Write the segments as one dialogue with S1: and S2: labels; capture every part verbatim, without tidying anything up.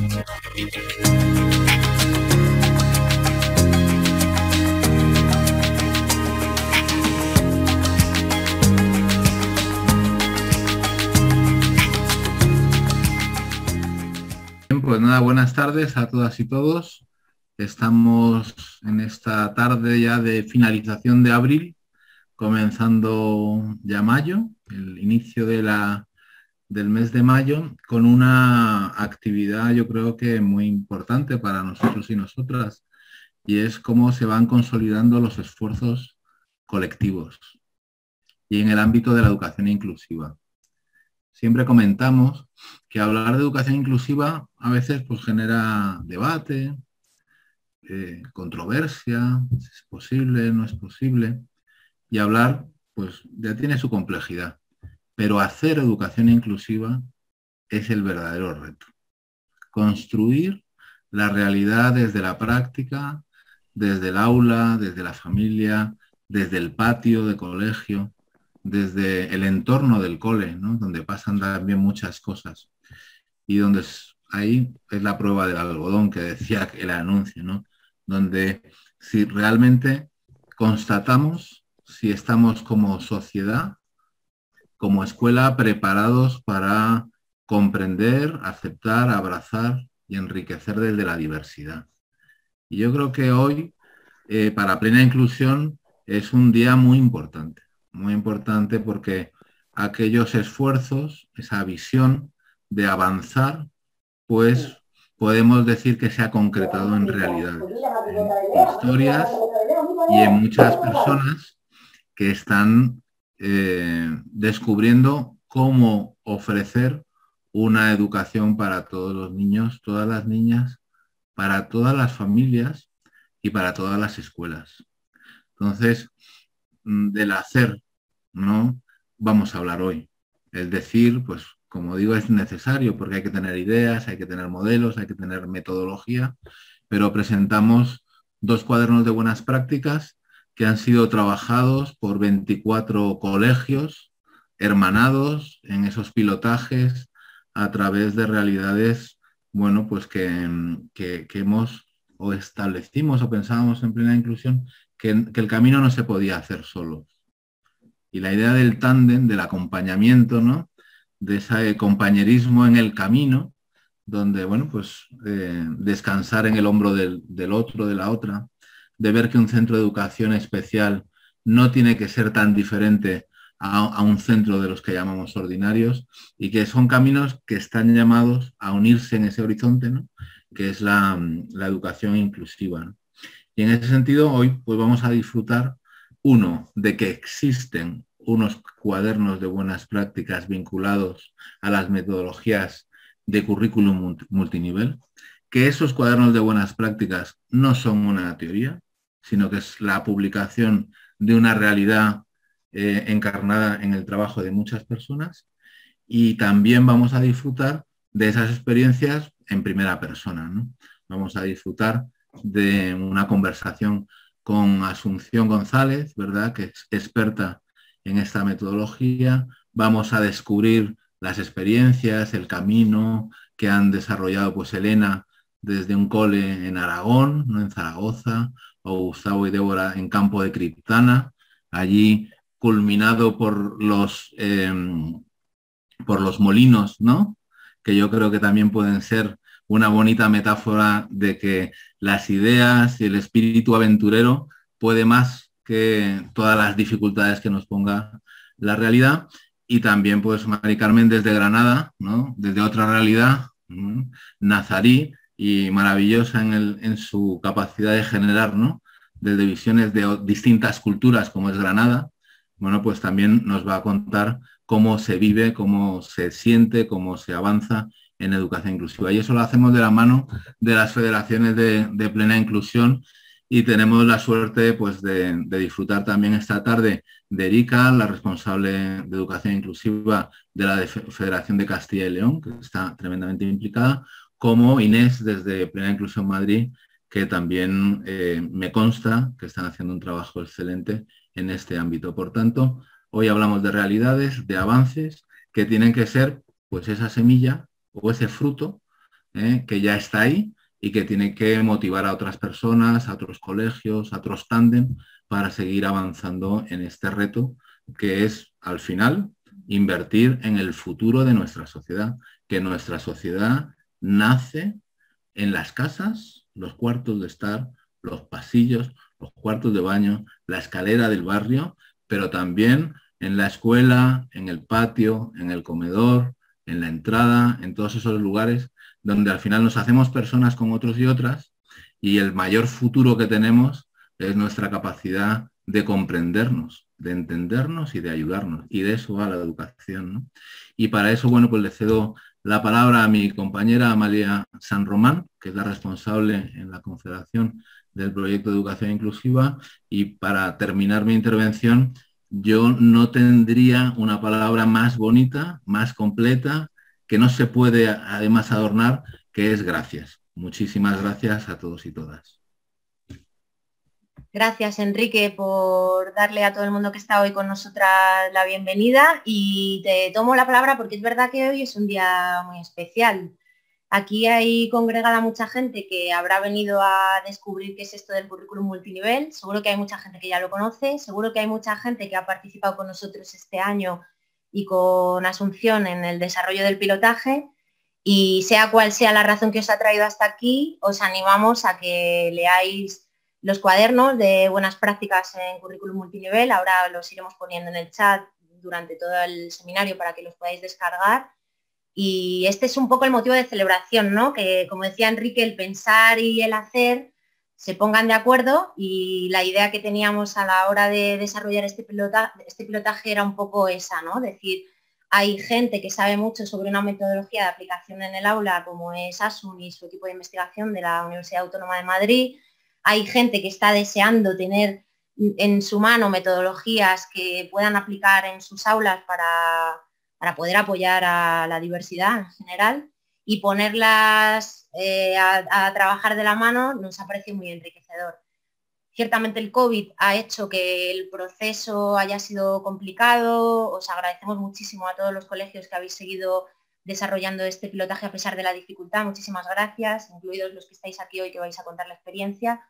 S1: Pues nada, buenas tardes a todas y todos. Estamos en esta tarde ya de finalización de abril, comenzando ya mayo, el inicio de la, del mes de mayo, con una actividad yo creo que muy importante para nosotros y nosotras, y es cómo se van consolidando los esfuerzos colectivos y en el ámbito de la educación inclusiva. Siempre comentamos que hablar de educación inclusiva a veces pues, genera debate, eh, controversia, si es posible, no es posible, y hablar pues ya tiene su complejidad, pero hacer educación inclusiva es el verdadero reto. Construir la realidad desde la práctica, desde el aula, desde la familia, desde el patio de colegio, desde el entorno del cole, ¿no? Donde pasan también muchas cosas y donde es, ahí es la prueba del algodón que decía el anuncio, ¿no? Donde si realmente constatamos si estamos como sociedad, como escuela, preparados para comprender, aceptar, abrazar y enriquecer desde la diversidad. Y yo creo que hoy, eh, para Plena Inclusión, es un día muy importante. Muy importante porque aquellos esfuerzos, esa visión de avanzar, pues podemos decir que se ha concretado en realidades, en historias y en muchas personas que están eh, descubriendo cómo ofrecer una educación para todos los niños, todas las niñas, para todas las familias y para todas las escuelas. Entonces, del hacer, ¿no? Vamos a hablar hoy. El decir, pues, como digo, es necesario porque hay que tener ideas, hay que tener modelos, hay que tener metodología, pero presentamos dos cuadernos de buenas prácticas que han sido trabajados por veinticuatro colegios hermanados en esos pilotajes a través de realidades, bueno, pues que, que, que hemos o establecimos o pensábamos en Plena Inclusión que, que el camino no se podía hacer solo. Y la idea del tándem, del acompañamiento, ¿no? De ese compañerismo en el camino, donde, bueno, pues eh, descansar en el hombro del, del otro, de la otra, de ver que un centro de educación especial no tiene que ser tan diferente a, a un centro de los que llamamos ordinarios y que son caminos que están llamados a unirse en ese horizonte, ¿no? Que es la, la educación inclusiva, ¿no? Y en ese sentido, hoy pues vamos a disfrutar, uno, de que existen unos cuadernos de buenas prácticas vinculados a las metodologías de currículum multinivel, que esos cuadernos de buenas prácticas no son una teoría, sino que es la publicación de una realidad eh, encarnada en el trabajo de muchas personas, y también vamos a disfrutar de esas experiencias en primera persona, ¿no? Vamos a disfrutar de una conversación con Asunción González, ¿verdad?, que es experta en esta metodología. Vamos a descubrir las experiencias, el camino que han desarrollado pues Elena desde un cole en Aragón, ¿no?, en Zaragoza, o Gustavo y Débora en Campo de Criptana, allí culminado por los, eh, por los molinos, ¿no?, que yo creo que también pueden ser una bonita metáfora de que las ideas y el espíritu aventurero puede más que todas las dificultades que nos ponga la realidad. Y también, pues, Mari Carmen desde Granada, ¿no?, desde otra realidad, ¿no?, nazarí y maravillosa en, el, en su capacidad de generar, ¿no?, desde visiones de distintas culturas como es Granada. Bueno, pues también nos va a contar cómo se vive, cómo se siente, cómo se avanza en educación inclusiva. Y eso lo hacemos de la mano de las federaciones de, de Plena Inclusión, y tenemos la suerte pues, de, de disfrutar también esta tarde de Erika, la responsable de educación inclusiva de la Federación de Castilla y León, que está tremendamente implicada, como Inés desde Plena Inclusión Madrid, que también eh, me consta que están haciendo un trabajo excelente en este ámbito. Por tanto, hoy hablamos de realidades, de avances que tienen que ser pues esa semilla o ese fruto ¿eh? Que ya está ahí y que tiene que motivar a otras personas, a otros colegios, a otros tándem para seguir avanzando en este reto que es, al final, invertir en el futuro de nuestra sociedad, que nuestra sociedad nace en las casas, los cuartos de estar, los pasillos, los cuartos de baño, la escalera del barrio, pero también en la escuela, en el patio, en el comedor, en la entrada, en todos esos lugares donde al final nos hacemos personas con otros y otras, y el mayor futuro que tenemos es nuestra capacidad de comprendernos, de entendernos y de ayudarnos. Y de eso va la educación, ¿no? Y para eso, bueno, pues le cedo la palabra a mi compañera Amalia San Román, que es la responsable en la Confederación del proyecto de educación inclusiva. Y para terminar mi intervención, yo no tendría una palabra más bonita, más completa, que no se puede además adornar, que es gracias. Muchísimas gracias a todos y todas.
S2: Gracias, Enrique, por darle a todo el mundo que está hoy con nosotras la bienvenida, y te tomo la palabra porque es verdad que hoy es un día muy especial. Aquí hay congregada mucha gente que habrá venido a descubrir qué es esto del currículum multinivel. Seguro que hay mucha gente que ya lo conoce, seguro que hay mucha gente que ha participado con nosotros este año y con Asunción en el desarrollo del pilotaje, y sea cual sea la razón que os ha traído hasta aquí, os animamos a que leáis los cuadernos de buenas prácticas en currículum multinivel. Ahora los iremos poniendo en el chat durante todo el seminario para que los podáis descargar. Y este es un poco el motivo de celebración, ¿no? Que, como decía Enrique, el pensar y el hacer se pongan de acuerdo, y la idea que teníamos a la hora de desarrollar este pilotaje, este pilotaje era un poco esa, ¿no? Decir, hay gente que sabe mucho sobre una metodología de aplicación en el aula, como es Asun y su equipo de investigación de la Universidad Autónoma de Madrid. Hay gente que está deseando tener en su mano metodologías que puedan aplicar en sus aulas para, para poder apoyar a la diversidad en general, y ponerlas eh, a, a trabajar de la mano nos ha parecido muy enriquecedor. Ciertamente el COVID ha hecho que el proceso haya sido complicado. Os agradecemos muchísimo a todos los colegios que habéis seguido desarrollando este pilotaje a pesar de la dificultad. Muchísimas gracias, incluidos los que estáis aquí hoy que vais a contar la experiencia.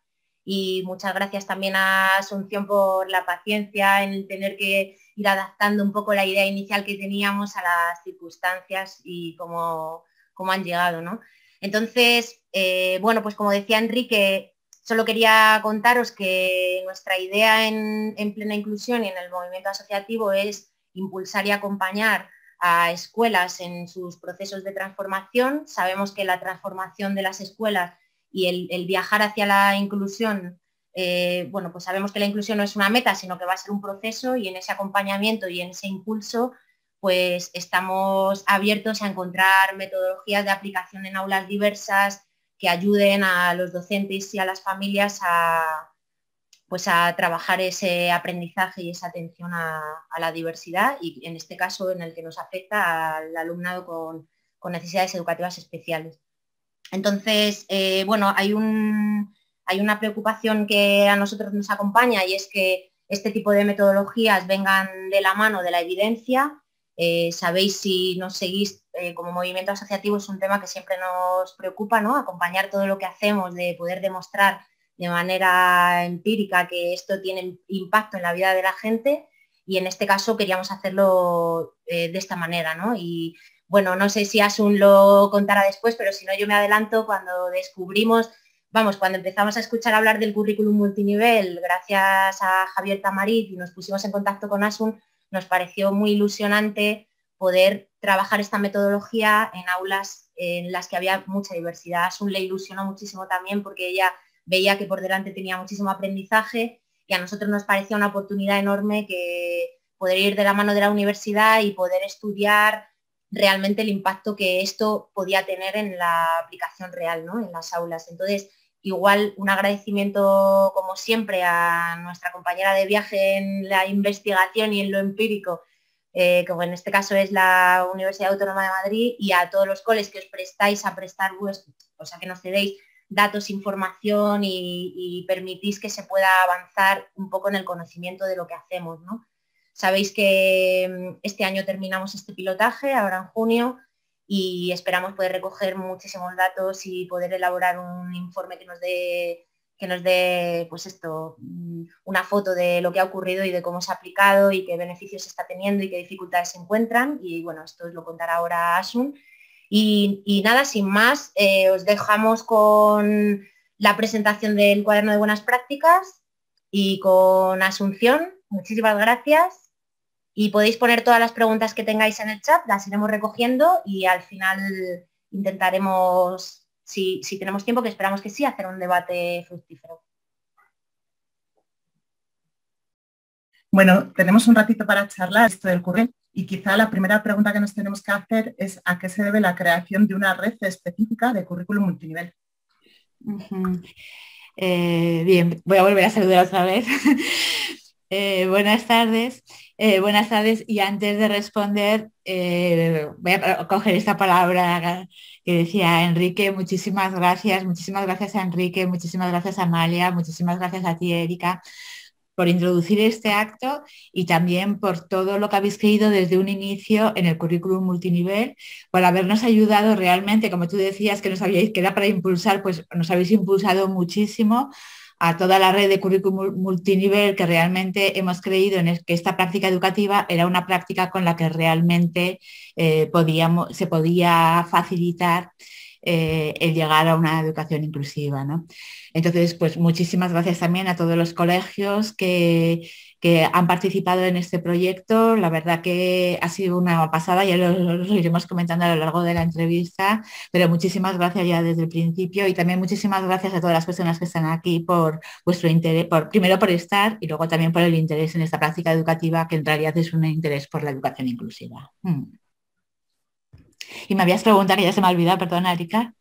S2: Y muchas gracias también a Asunción por la paciencia en tener que ir adaptando un poco la idea inicial que teníamos a las circunstancias y cómo, cómo han llegado, ¿no? Entonces, eh, bueno, pues como decía Enrique, solo quería contaros que nuestra idea en, en Plena Inclusión y en el movimiento asociativo es impulsar y acompañar a escuelas en sus procesos de transformación. Sabemos que la transformación de las escuelas y el, el viajar hacia la inclusión, eh, bueno, pues sabemos que la inclusión no es una meta, sino que va a ser un proceso, y en ese acompañamiento y en ese impulso, pues estamos abiertos a encontrar metodologías de aplicación en aulas diversas que ayuden a los docentes y a las familias a, pues a trabajar ese aprendizaje y esa atención a, a la diversidad, y en este caso en el que nos afecta al alumnado con, con necesidades educativas especiales. Entonces, eh, bueno, hay, un, hay una preocupación que a nosotros nos acompaña, y es que este tipo de metodologías vengan de la mano de la evidencia. Eh, sabéis, si nos seguís eh, como movimiento asociativo, es un tema que siempre nos preocupa, ¿no? Acompañar todo lo que hacemos, de poder demostrar de manera empírica que esto tiene impacto en la vida de la gente, y en este caso queríamos hacerlo eh, de esta manera, ¿no? Y bueno, no sé si Asun lo contará después, pero si no, yo me adelanto. Cuando descubrimos, vamos, cuando empezamos a escuchar hablar del currículum multinivel, gracias a Javier Tamarit, y nos pusimos en contacto con Asun, nos pareció muy ilusionante poder trabajar esta metodología en aulas en las que había mucha diversidad. Asun le ilusionó muchísimo también porque ella veía que por delante tenía muchísimo aprendizaje, y a nosotros nos parecía una oportunidad enorme que poder ir de la mano de la universidad y poder estudiar realmente el impacto que esto podía tener en la aplicación real, ¿no? En las aulas. Entonces, igual un agradecimiento, como siempre, a nuestra compañera de viaje en la investigación y en lo empírico, eh, como en este caso es la Universidad Autónoma de Madrid, y a todos los coles que os prestáis a prestar vuestro, o sea, que nos cedéis datos, información y, y permitís que se pueda avanzar un poco en el conocimiento de lo que hacemos, ¿no? Sabéis que este año terminamos este pilotaje, ahora en junio, y esperamos poder recoger muchísimos datos y poder elaborar un informe que nos dé que nos dé pues esto, una foto de lo que ha ocurrido y de cómo se ha aplicado y qué beneficios está teniendo y qué dificultades se encuentran. Y bueno, esto os lo contará ahora Asun. Y, y nada, sin más, eh, os dejamos con la presentación del cuaderno de buenas prácticas y con Asunción. Muchísimas gracias. Y podéis poner todas las preguntas que tengáis en el chat, las iremos recogiendo y al final intentaremos, si, si tenemos tiempo, que esperamos que sí, hacer un debate fructífero.
S3: Bueno, tenemos un ratito para charlar esto del currículum y quizá la primera pregunta que nos tenemos que hacer es ¿a qué se debe la creación de una red específica de currículum multinivel?
S4: Uh-huh. eh, bien, voy a volver a saludar otra vez. eh, buenas tardes. Eh, buenas tardes y antes de responder eh, voy a coger esta palabra que decía Enrique. Muchísimas gracias, muchísimas gracias a Enrique, muchísimas gracias a Amalia, muchísimas gracias a ti, Erika, por introducir este acto y también por todo lo que habéis creído desde un inicio en el currículum multinivel, por habernos ayudado realmente, como tú decías, que nos habíais, que era para impulsar, pues nos habéis impulsado muchísimo a toda la red de currículum multinivel, que realmente hemos creído en el, que esta práctica educativa era una práctica con la que realmente eh, podíamos, se podía facilitar eh, el llegar a una educación inclusiva, ¿no? Entonces, pues muchísimas gracias también a todos los colegios que, que han participado en este proyecto. La verdad que ha sido una pasada, ya lo, lo iremos comentando a lo largo de la entrevista, pero muchísimas gracias ya desde el principio y también muchísimas gracias a todas las personas que están aquí por vuestro interés, por, primero por estar y luego también por el interés en esta práctica educativa, que en realidad es un interés por la educación inclusiva. Hmm. Y me habías preguntado, que ya se me ha olvidado, perdona, Erika.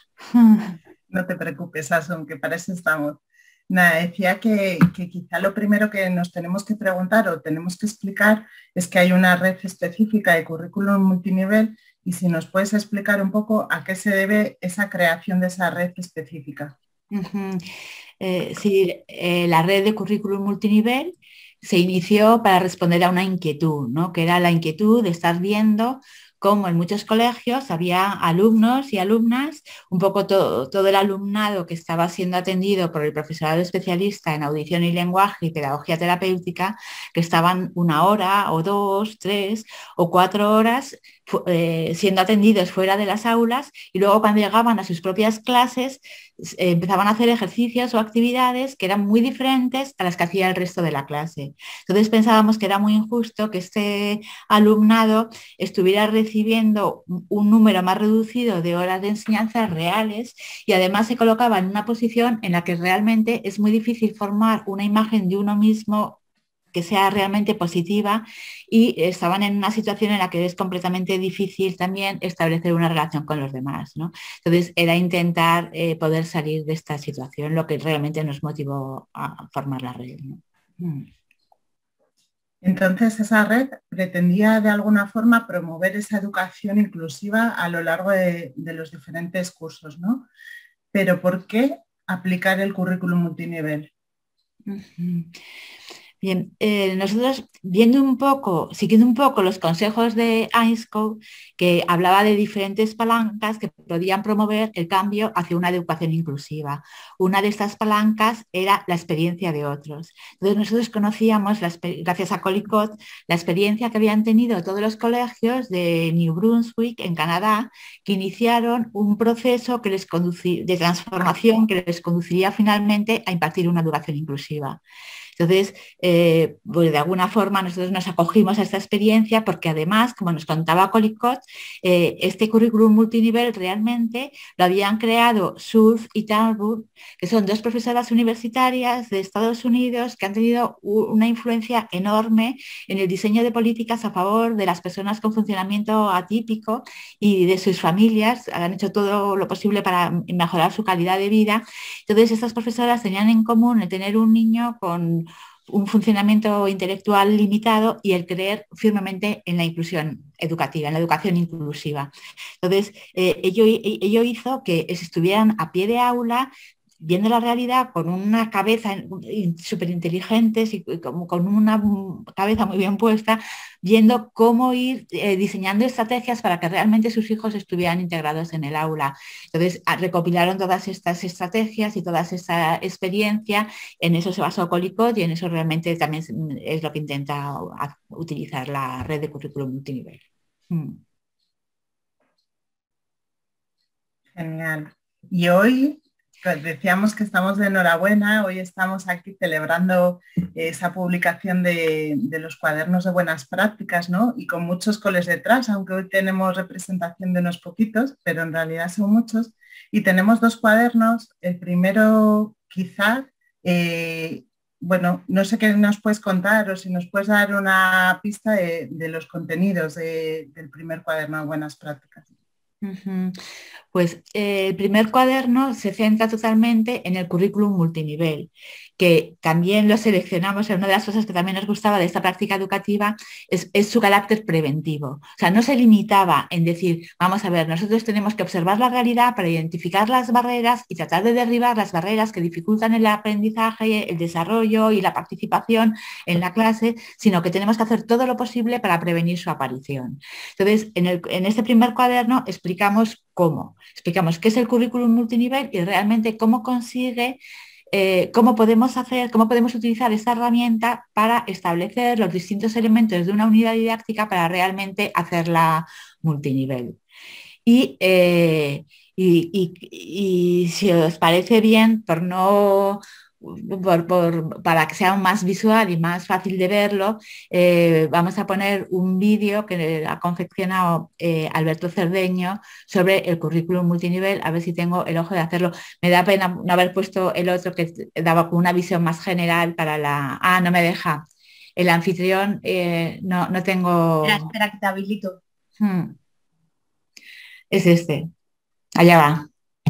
S3: No te preocupes, Asun, que para eso estamos. Nada, decía que, que quizá lo primero que nos tenemos que preguntar o tenemos que explicar es que hay una red específica de currículum multinivel y si nos puedes explicar un poco a qué se debe esa creación de esa red específica.
S4: Uh-huh. eh, sí, eh, la red de currículum multinivel se inició para responder a una inquietud, ¿no? Que era la inquietud de estar viendo cómo en muchos colegios había alumnos y alumnas, un poco todo, todo el alumnado que estaba siendo atendido por el profesorado especialista en audición y lenguaje y pedagogía terapéutica, que estaban una hora o dos, tres o cuatro horas eh, siendo atendidos fuera de las aulas y luego cuando llegaban a sus propias clases eh, empezaban a hacer ejercicios o actividades que eran muy diferentes a las que hacía el resto de la clase. Entonces pensábamos que era muy injusto que este alumnado estuviera recibiendo un número más reducido de horas de enseñanza reales y además se colocaba en una posición en la que realmente es muy difícil formar una imagen de uno mismo que sea realmente positiva y estaban en una situación en la que es completamente difícil también establecer una relación con los demás, ¿no? Entonces era intentar eh, poder salir de esta situación, lo que realmente nos motivó a formar la red, ¿no? Mm.
S3: Entonces, esa red pretendía de alguna forma promover esa educación inclusiva a lo largo de, de los diferentes cursos, ¿no? Pero ¿por qué aplicar el currículum multinivel?
S4: Uh-huh. Bien, eh, nosotros viendo un poco, siguiendo un poco los consejos de Ainscow, que hablaba de diferentes palancas que podían promover el cambio hacia una educación inclusiva. Una de estas palancas era la experiencia de otros. Entonces nosotros conocíamos, la, gracias a Collicott, la experiencia que habían tenido todos los colegios de New Brunswick, en Canadá, que iniciaron un proceso que les conducir, de transformación que les conduciría finalmente a impartir una educación inclusiva. Entonces, eh, pues de alguna forma nosotros nos acogimos a esta experiencia porque además, como nos contaba Collicott, eh, este currículum multinivel realmente lo habían creado Surf y Turnbull, que son dos profesoras universitarias de Estados Unidos que han tenido una influencia enorme en el diseño de políticas a favor de las personas con funcionamiento atípico y de sus familias. Han hecho todo lo posible para mejorar su calidad de vida. Entonces, estas profesoras tenían en común el tener un niño con un funcionamiento intelectual limitado y el creer firmemente en la inclusión educativa, en la educación inclusiva. Entonces, eh, ello, ello hizo que estuvieran a pie de aula viendo la realidad con una cabeza súper inteligentes y como con una cabeza muy bien puesta, viendo cómo ir eh, diseñando estrategias para que realmente sus hijos estuvieran integrados en el aula. Entonces recopilaron todas estas estrategias y toda esta experiencia, en eso se basó Colicot y en eso realmente también es lo que intenta utilizar la red de currículum multinivel. Mm.
S3: Genial. Y hoy pues decíamos que estamos de enhorabuena, hoy estamos aquí celebrando esa publicación de, de los cuadernos de buenas prácticas, ¿no? Y con muchos coles detrás, aunque hoy tenemos representación de unos poquitos, pero en realidad son muchos. Y tenemos dos cuadernos, el primero quizás, eh, bueno, no sé qué nos puedes contar o si nos puedes dar una pista de, de los contenidos de, del primer cuaderno de buenas prácticas.
S4: Uh-huh. Pues eh, el primer cuaderno se centra totalmente en el currículum multinivel, que también lo seleccionamos, una de las cosas que también nos gustaba de esta práctica educativa es, es su carácter preventivo. O sea, no se limitaba en decir, vamos a ver, nosotros tenemos que observar la realidad para identificar las barreras y tratar de derribar las barreras que dificultan el aprendizaje, el desarrollo y la participación en la clase, sino que tenemos que hacer todo lo posible para prevenir su aparición. Entonces, en, el, en este primer cuaderno explicamos cómo, explicamos qué es el currículum multinivel y realmente cómo consigue Eh, cómo podemos hacer, cómo podemos utilizar esta herramienta para establecer los distintos elementos de una unidad didáctica para realmente hacerla multinivel. Y, eh, y, y, y si os parece bien, por no... Por, por, para que sea más visual y más fácil de verlo, eh, vamos a poner un vídeo que ha confeccionado eh, Alberto Cerdeño sobre el currículum multinivel, a ver si tengo el ojo de hacerlo. Me da pena no haber puesto el otro que daba una visión más general para la... Ah, no me deja. El anfitrión, eh, no, no tengo...
S2: Espera, espera, que te habilito.
S4: Hmm. Es este. Allá va.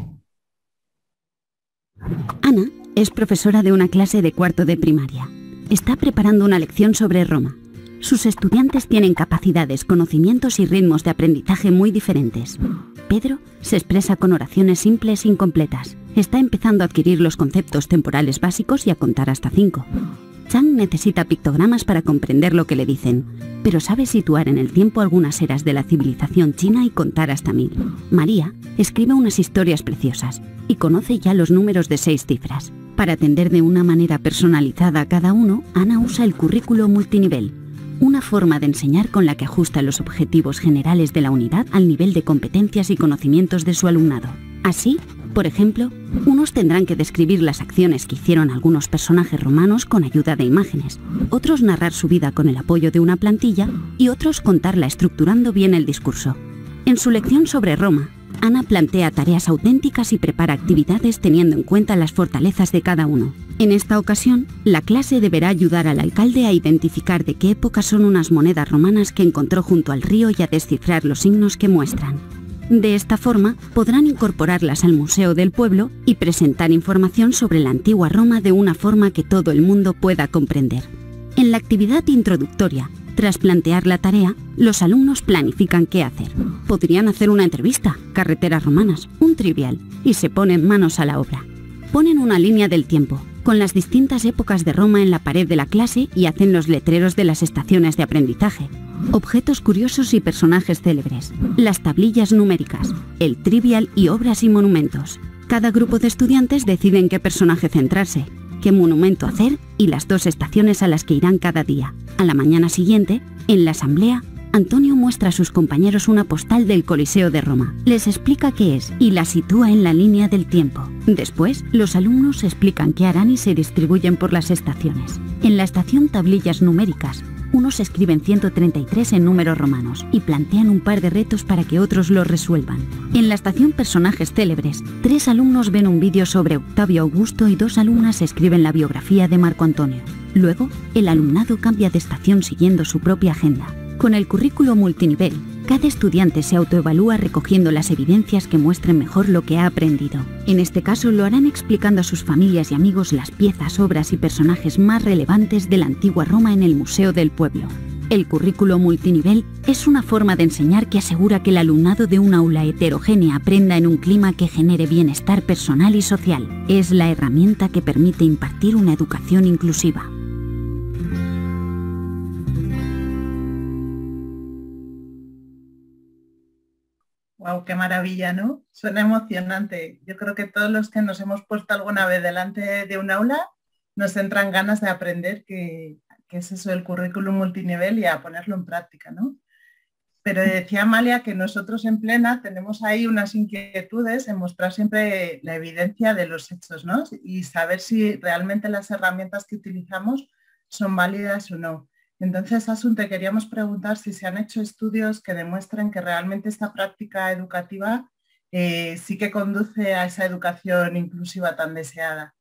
S5: Ana es profesora de una clase de cuarto de primaria. Está preparando una lección sobre Roma. Sus estudiantes tienen capacidades, conocimientos y ritmos de aprendizaje muy diferentes. Pedro se expresa con oraciones simples e incompletas. Está empezando a adquirir los conceptos temporales básicos y a contar hasta cinco. Chang necesita pictogramas para comprender lo que le dicen, pero sabe situar en el tiempo algunas eras de la civilización china y contar hasta mil. María escribe unas historias preciosas y conoce ya los números de seis cifras. Para atender de una manera personalizada a cada uno, Ana usa el currículo multinivel, una forma de enseñar con la que ajusta los objetivos generales de la unidad al nivel de competencias y conocimientos de su alumnado. Así, por ejemplo, unos tendrán que describir las acciones que hicieron algunos personajes romanos con ayuda de imágenes, otros narrar su vida con el apoyo de una plantilla y otros contarla estructurando bien el discurso. En su lección sobre Roma, Ana plantea tareas auténticas y prepara actividades teniendo en cuenta las fortalezas de cada uno. En esta ocasión, la clase deberá ayudar al alcalde a identificar de qué época son unas monedas romanas que encontró junto al río y a descifrar los signos que muestran. De esta forma, podrán incorporarlas al Museo del Pueblo y presentar información sobre la antigua Roma de una forma que todo el mundo pueda comprender. En la actividad introductoria, tras plantear la tarea, los alumnos planifican qué hacer. Podrían hacer una entrevista, carreteras romanas, un trivial, y se ponen manos a la obra. Ponen una línea del tiempo, con las distintas épocas de Roma en la pared de la clase y hacen los letreros de las estaciones de aprendizaje. Objetos curiosos y personajes célebres, las tablillas numéricas, el trivial y obras y monumentos. Cada grupo de estudiantes decide en qué personaje centrarse, qué monumento hacer y las dos estaciones a las que irán cada día. A la mañana siguiente, en la asamblea, Antonio muestra a sus compañeros una postal del Coliseo de Roma. Les explica qué es y la sitúa en la línea del tiempo. Después, los alumnos explican qué harán y se distribuyen por las estaciones. En la estación tablillas numéricas, unos escriben ciento treinta y tres en números romanos y plantean un par de retos para que otros los resuelvan. En la estación personajes célebres, tres alumnos ven un vídeo sobre Octavio Augusto y dos alumnas escriben la biografía de Marco Antonio. Luego, el alumnado cambia de estación siguiendo su propia agenda. Con el currículo multinivel, cada estudiante se autoevalúa recogiendo las evidencias que muestren mejor lo que ha aprendido. En este caso lo harán explicando a sus familias y amigos las piezas, obras y personajes más relevantes de la antigua Roma en el Museo del Pueblo. El currículo multinivel es una forma de enseñar que asegura que el alumnado de un aula heterogénea aprenda en un clima que genere bienestar personal y social. Es la herramienta que permite impartir una educación inclusiva.
S3: Wow, qué maravilla, ¿no? Suena emocionante. Yo creo que todos los que nos hemos puesto alguna vez delante de un aula nos entran ganas de aprender qué, qué es eso del currículum multinivel y a ponerlo en práctica, ¿no? Pero decía Amalia que nosotros en Plena tenemos ahí unas inquietudes en mostrar siempre la evidencia de los hechos, ¿no? Y saber si realmente las herramientas que utilizamos son válidas o no. Entonces, Asun, te queríamos preguntar si se han hecho estudios que demuestren que realmente esta práctica educativa eh, sí que conduce a esa educación inclusiva tan deseada.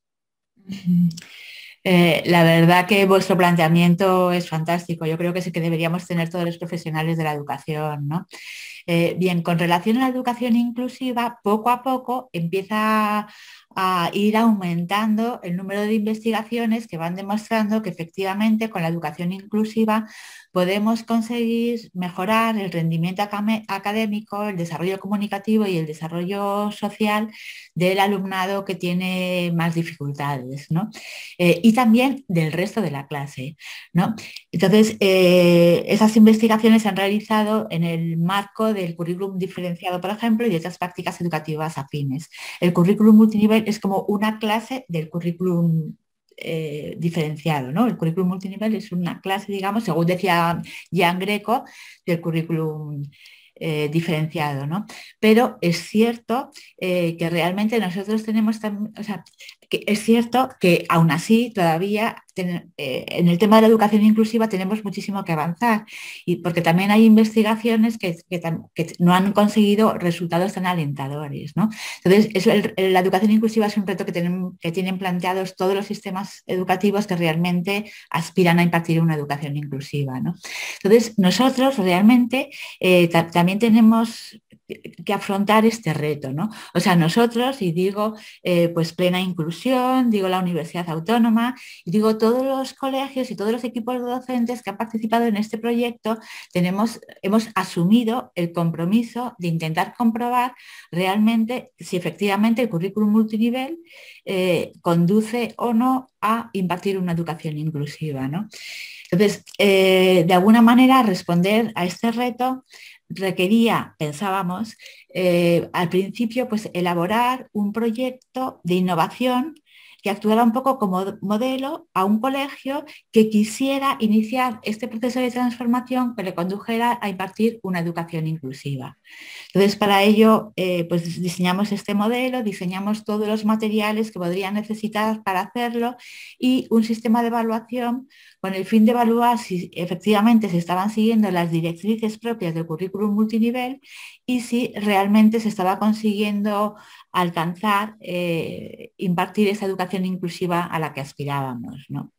S4: Eh, la verdad que vuestro planteamiento es fantástico. Yo creo que sí que deberíamos tener todos los profesionales de la educación, ¿no? Eh, bien, con relación a la educación inclusiva, poco a poco empieza a ir aumentando el número de investigaciones que van demostrando que efectivamente con la educación inclusiva podemos conseguir mejorar el rendimiento académico, el desarrollo comunicativo y el desarrollo social del alumnado que tiene más dificultades, ¿no? Eh, y también del resto de la clase, ¿no? Entonces, eh, esas investigaciones se han realizado en el marco del currículum diferenciado, por ejemplo, y de otras prácticas educativas afines. El currículum multinivel es como una clase del currículum eh, diferenciado, ¿no? El currículum multinivel es una clase, digamos, según decía Jan Greco, del currículum Eh, diferenciado, ¿no? Pero es cierto eh, que realmente nosotros tenemos también, o sea, que es cierto que aún así todavía ten, eh, en el tema de la educación inclusiva tenemos muchísimo que avanzar y porque también hay investigaciones que, que, que no han conseguido resultados tan alentadores, ¿no? Entonces, eso, el, la educación inclusiva es un reto que tienen, que tienen planteados todos los sistemas educativos que realmente aspiran a impartir una educación inclusiva, ¿no? Entonces, nosotros realmente eh, también tenemos que afrontar este reto, ¿no? O sea, nosotros, y digo eh, pues Plena Inclusión, digo la Universidad Autónoma, y digo todos los colegios y todos los equipos docentes que han participado en este proyecto, tenemos, hemos asumido el compromiso de intentar comprobar realmente si efectivamente el currículum multinivel eh, conduce o no a impartir una educación inclusiva, ¿no? Entonces, eh, de alguna manera, responder a este reto requería, pensábamos, eh, al principio, pues elaborar un proyecto de innovación que actuara un poco como modelo a un colegio que quisiera iniciar este proceso de transformación que le condujera a impartir una educación inclusiva. Entonces, para ello, eh, pues diseñamos este modelo, diseñamos todos los materiales que podrían necesitar para hacerlo y un sistema de evaluación con el fin de evaluar si efectivamente se estaban siguiendo las directrices propias del currículum multinivel y si realmente se estaba consiguiendo alcanzar, eh, impartir esa educación inclusiva a la que aspirábamos, ¿no?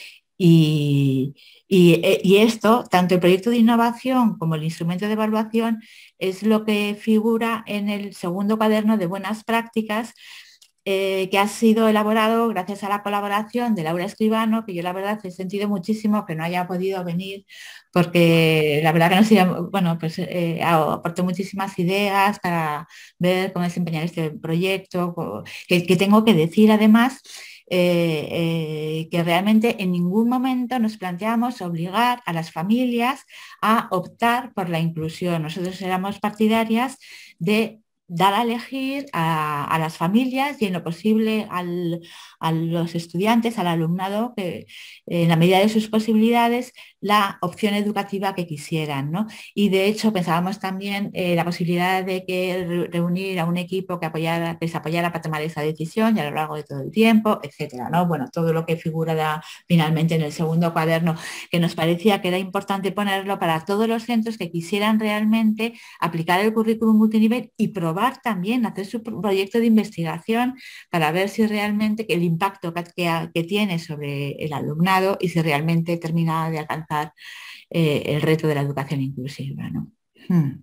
S4: Y, y, y esto, tanto el proyecto de innovación como el instrumento de evaluación, es lo que figura en el segundo cuaderno de buenas prácticas, eh, que ha sido elaborado gracias a la colaboración de Laura Escribano, que yo la verdad he sentido muchísimo que no haya podido venir, porque la verdad que nos iba, bueno, pues eh, aportó muchísimas ideas para ver cómo desempeñar este proyecto, que, que tengo que decir además Eh, eh, que realmente en ningún momento nos planteamos obligar a las familias a optar por la inclusión. Nosotros éramos partidarias de dar a elegir a, a las familias y en lo posible al, a los estudiantes, al alumnado, que en la medida de sus posibilidades, la opción educativa que quisieran, ¿no? Y de hecho pensábamos también eh, la posibilidad de que reunir a un equipo que, apoyara, que les apoyara para tomar esa decisión y a lo largo de todo el tiempo, etcétera, ¿no? Bueno, todo lo que figura da, finalmente en el segundo cuaderno, que nos parecía que era importante ponerlo para todos los centros que quisieran realmente aplicar el currículum multinivel y probar también, hacer su proyecto de investigación para ver si realmente el impacto que, que, que tiene sobre el alumnado y si realmente termina de alcanzar eh, el reto de la educación inclusiva, ¿no? Hmm.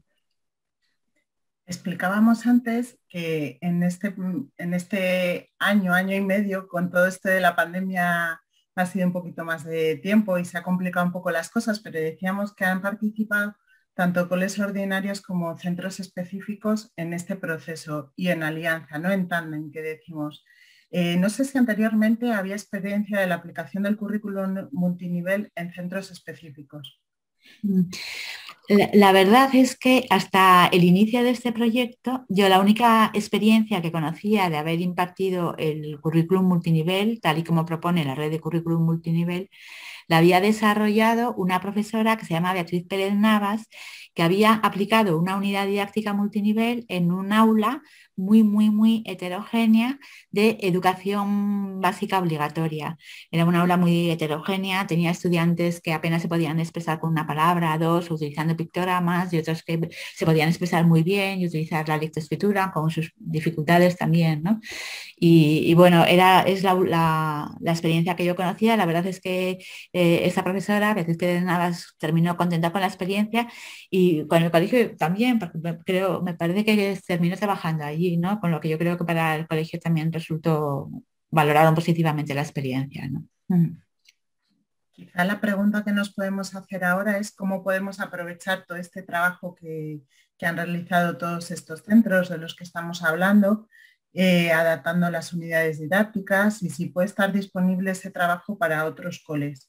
S3: Explicábamos antes que en este, en este año, año y medio, con todo esto de la pandemia ha sido un poquito más de tiempo y se ha complicado un poco las cosas, pero decíamos que han participado tanto coles ordinarios como centros específicos en este proceso y en alianza, no en tándem, que decimos. Eh, no sé si anteriormente había experiencia de la aplicación del currículum multinivel en centros específicos.
S4: La, la verdad es que hasta el inicio de este proyecto, yo la única experiencia que conocía de haber impartido el currículum multinivel, tal y como propone la red de currículum multinivel, la había desarrollado una profesora que se llama Beatriz Pérez Navas, que había aplicado una unidad didáctica multinivel en un aula muy, muy, muy heterogénea de educación básica obligatoria. Era una aula muy heterogénea, tenía estudiantes que apenas se podían expresar con una palabra, dos, utilizando pictogramas, y otros que se podían expresar muy bien y utilizar la lectoescritura con sus dificultades también, ¿no? Y, y bueno, era, es la, la, la experiencia que yo conocía. La verdad es que eh, esta profesora, Beatriz Pérez Navas, terminó contenta con la experiencia y con el colegio también, porque me, creo, me parece que terminó trabajando allí, ¿no? Con lo que yo creo que para el colegio también resultó, valoraron positivamente la experiencia, ¿no? Mm.
S3: Quizá la pregunta que nos podemos hacer ahora es cómo podemos aprovechar todo este trabajo que, que han realizado todos estos centros de los que estamos hablando, eh, adaptando las unidades didácticas y si puede estar disponible ese trabajo para otros coles.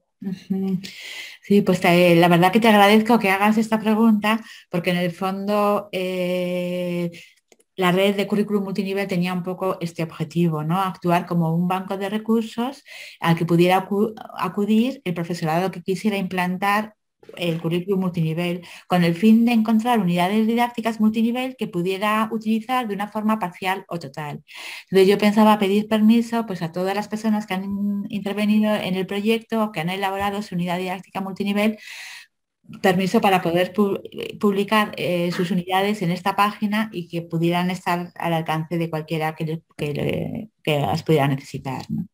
S4: Sí, pues te, la verdad que te agradezco que hagas esta pregunta porque en el fondo eh, la red de currículum multinivel tenía un poco este objetivo, ¿no? Actuar como un banco de recursos al que pudiera acu acudir el profesorado que quisiera implantar el currículum multinivel, con el fin de encontrar unidades didácticas multinivel que pudiera utilizar de una forma parcial o total. Entonces yo pensaba pedir permiso pues, a todas las personas que han intervenido en el proyecto o que han elaborado su unidad didáctica multinivel, permiso para poder pu publicar eh, sus unidades en esta página y que pudieran estar al alcance de cualquiera que, le, que, le, que las pudiera necesitar, ¿no?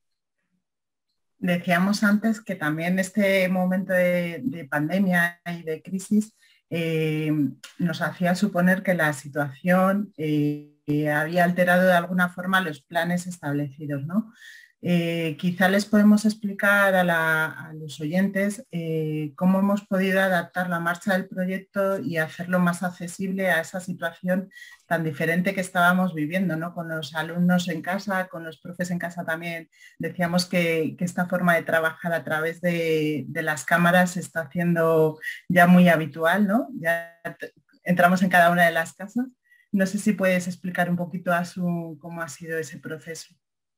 S3: Decíamos antes que también este momento de, de pandemia y de crisis eh, nos hacía suponer que la situación eh, había alterado de alguna forma los planes establecidos, ¿no? Eh, quizá les podemos explicar a, la, a los oyentes eh, cómo hemos podido adaptar la marcha del proyecto y hacerlo más accesible a esa situación tan diferente que estábamos viviendo, ¿no? Con los alumnos en casa, con los profes en casa también. Decíamos que, que esta forma de trabajar a través de, de las cámaras se está haciendo ya muy habitual, ¿no? Ya entramos en cada una de las casas. No sé si puedes explicar un poquito, Asun, cómo ha sido ese proceso.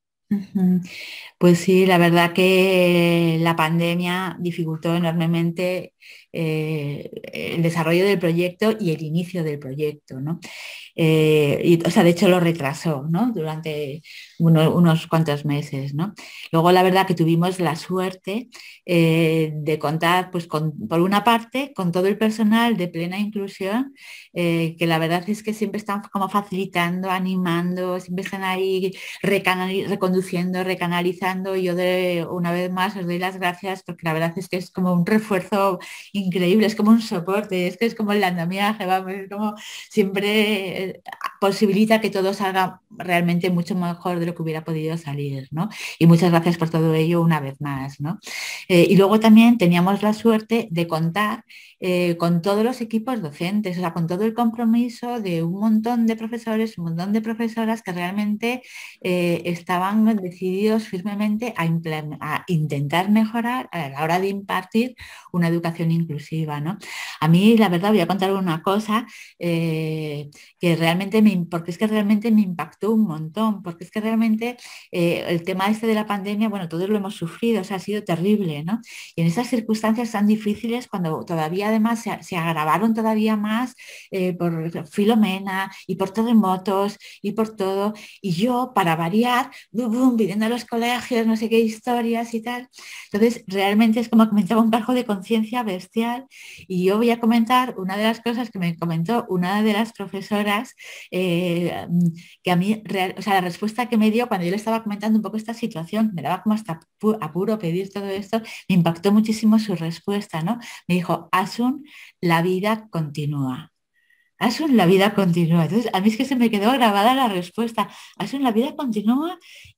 S4: Pues sí, la verdad que la pandemia dificultó enormemente eh, el desarrollo del proyecto y el inicio del proyecto, ¿no? Eh, y, o sea, de hecho lo retrasó, ¿no? Durante uno, unos cuantos meses, ¿no? Luego la verdad que tuvimos la suerte eh, de contar, pues, con, por una parte, con todo el personal de plena inclusión, eh, que la verdad es que siempre están como facilitando, animando, siempre están ahí reconduciendo, recanalizando. Y yo de, una vez más os doy las gracias porque la verdad es que es como un refuerzo increíble, es como un soporte, es que es como el andamiaje, vamos, es como siempre posibilita que todo salga realmente mucho mejor de lo que hubiera podido salir, ¿no? Y muchas gracias por todo ello una vez más, ¿no? Eh, y luego también teníamos la suerte de contar eh, con todos los equipos docentes, o sea, con todo el compromiso de un montón de profesores, un montón de profesoras que realmente eh, estaban decididos firmemente a, a intentar mejorar a la hora de impartir una educación inclusiva, ¿no? A mí, la verdad, voy a contar una cosa eh, que realmente me, porque es que realmente me impactó un montón, porque es que realmente eh, el tema este de la pandemia, bueno, todos lo hemos sufrido, o sea, ha sido terrible, ¿no? Y en esas circunstancias tan difíciles, cuando todavía además se, se agravaron todavía más eh, por Filomena y por terremotos y por todo, y yo, para variar, boom, boom, pidiendo a los colegios, no sé qué historias y tal. Entonces, realmente es como que me entraba un cargo de conciencia bestial. Y yo voy a comentar una de las cosas que me comentó una de las profesoras, eh, que a mí, real, o sea, la respuesta que me dio cuando yo le estaba comentando un poco esta situación, me daba como hasta apuro pedir todo esto, me impactó muchísimo su respuesta, ¿no? Me dijo, Asun, la vida continúa. Asun, la vida continúa. Entonces, a mí es que se me quedó grabada la respuesta. Asun, la vida continúa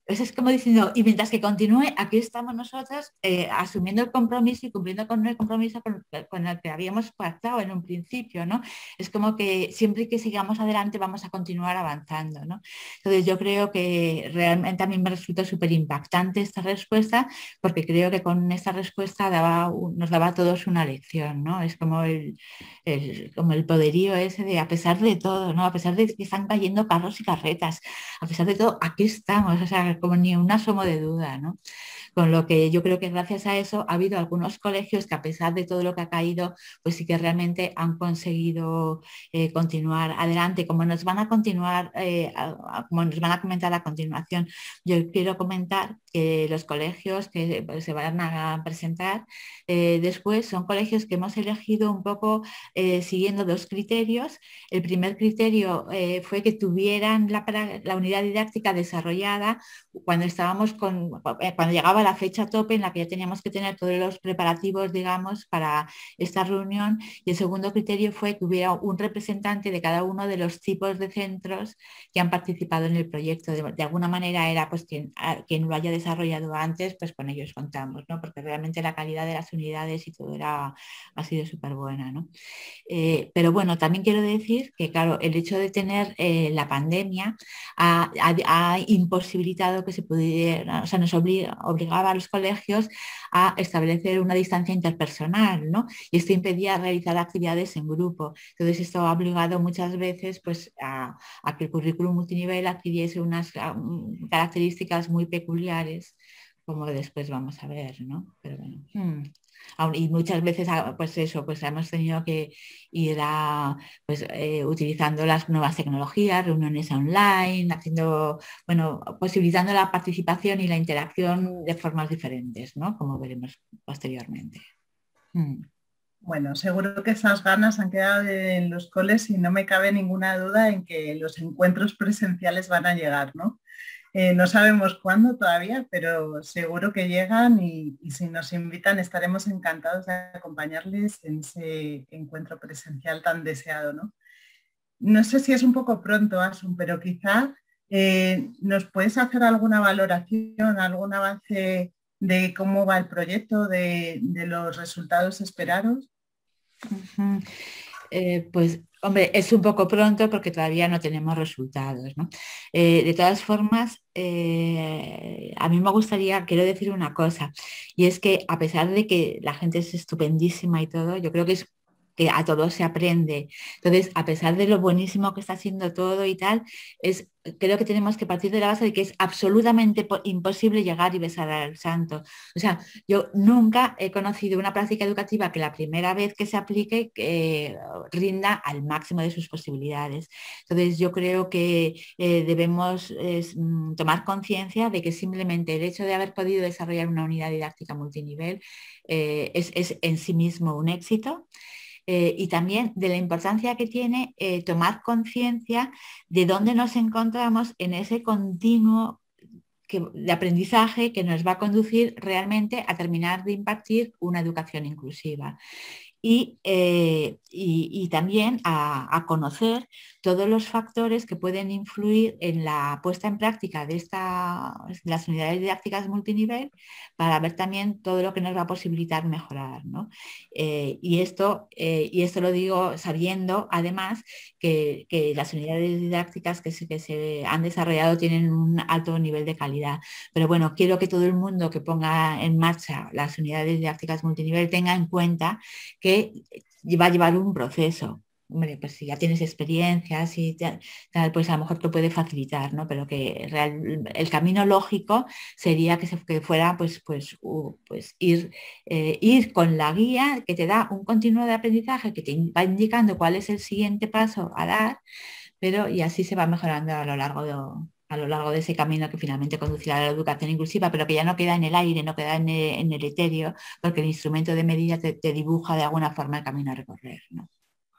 S4: Eso es como diciendo, y mientras que continúe, aquí estamos nosotros eh, asumiendo el compromiso y cumpliendo con el compromiso con, con el que habíamos pactado en un principio, ¿no? Es como que siempre que sigamos adelante vamos a continuar avanzando, ¿no? Entonces yo creo que realmente a mí me resultó súper impactante esta respuesta, porque creo que con esta respuesta daba, nos daba a todos una lección, ¿no? Es como el, el, como el poderío ese de a pesar de todo, ¿no? A pesar de que están cayendo carros y carretas, a pesar de todo, aquí estamos, o sea, como ni un asomo de duda, ¿no? Con lo que yo creo que gracias a eso ha habido algunos colegios que a pesar de todo lo que ha caído, pues sí que realmente han conseguido eh, continuar adelante, como nos van a continuar, eh, a, a, como nos van a comentar a continuación. Yo quiero comentar que los colegios que pues, se van a presentar eh, después son colegios que hemos elegido un poco eh, siguiendo dos criterios. El primer criterio eh, fue que tuvieran la, la unidad didáctica desarrollada cuando estábamos con, cuando llegaba la fecha tope en la que ya teníamos que tener todos los preparativos, digamos, para esta reunión. Y el segundo criterio fue que hubiera un representante de cada uno de los tipos de centros que han participado en el proyecto. De, de alguna manera era pues quien, a, quien lo haya desarrollado antes, pues con ellos contamos, ¿no? Porque realmente la calidad de las unidades y todo era, ha sido súper buena, ¿no? Eh, pero bueno, también quiero decir que, claro, el hecho de tener eh, la pandemia ha, ha, ha imposibilitado que se pudiera, o sea, nos obliga, obligaba a los colegios a establecer una distancia interpersonal, ¿no? Y esto impedía realizar actividades en grupo. Entonces, esto ha obligado muchas veces pues, a, a que el currículum multinivel adquiriese unas um, características muy peculiares, como después vamos a ver, ¿no? Pero bueno. Hmm. Y muchas veces, pues eso, pues hemos tenido que ir a, pues, eh, utilizando las nuevas tecnologías, reuniones online, haciendo, bueno, posibilitando la participación y la interacción de formas diferentes, ¿no? Como veremos posteriormente.
S3: Hmm. Bueno, seguro que esas ganas han quedado en los coles y no me cabe ninguna duda en que los encuentros presenciales van a llegar, ¿no? Eh, no sabemos cuándo todavía, pero seguro que llegan y, y si nos invitan estaremos encantados de acompañarles en ese encuentro presencial tan deseado, ¿no? No sé si es un poco pronto, Asun, pero quizá eh, nos puedes hacer alguna valoración, algún avance de cómo va el proyecto, de, de los resultados esperados.
S4: Uh-huh. Eh, pues, hombre, es un poco pronto porque todavía no tenemos resultados, ¿no? Eh, de todas formas, eh, a mí me gustaría, quiero decir una cosa, y es que a pesar de que la gente es estupendísima y todo, yo creo que es que a todos se aprende. Entonces, a pesar de lo buenísimo que está haciendo todo y tal, es, creo que tenemos que partir de la base de que es absolutamente imposible llegar y besar al santo. O sea, yo nunca he conocido una práctica educativa que la primera vez que se aplique eh, rinda al máximo de sus posibilidades. Entonces, yo creo que eh, debemos eh, tomar conciencia de que simplemente el hecho de haber podido desarrollar una unidad didáctica multinivel eh, es, es en sí mismo un éxito. Eh, y también de la importancia que tiene eh, tomar conciencia de dónde nos encontramos en ese continuo que, de aprendizaje que nos va a conducir realmente a terminar de impartir una educación inclusiva. Y, eh, y, y también a, a conocer todos los factores que pueden influir en la puesta en práctica de esta, las unidades didácticas multinivel para ver también todo lo que nos va a posibilitar mejorar, ¿no? Eh, y, esto, eh, y esto lo digo sabiendo además que, que las unidades didácticas que se, que se han desarrollado tienen un alto nivel de calidad. Pero bueno, quiero que todo el mundo que ponga en marcha las unidades didácticas multinivel tenga en cuenta que que va a llevar un proceso. Hombre, pues si ya tienes experiencias y tal, pues a lo mejor te puede facilitar, ¿no? Pero que real, el camino lógico sería que, se, que fuera pues, pues, uh, pues ir, eh, ir con la guía que te da un continuo de aprendizaje que te va indicando cuál es el siguiente paso a dar, pero y así se va mejorando a lo largo de, a lo largo de ese camino que finalmente conducirá a la educación inclusiva, pero que ya no queda en el aire, no queda en el, en el etéreo, porque el instrumento de medida te, te dibuja de alguna forma el camino a recorrer, ¿no?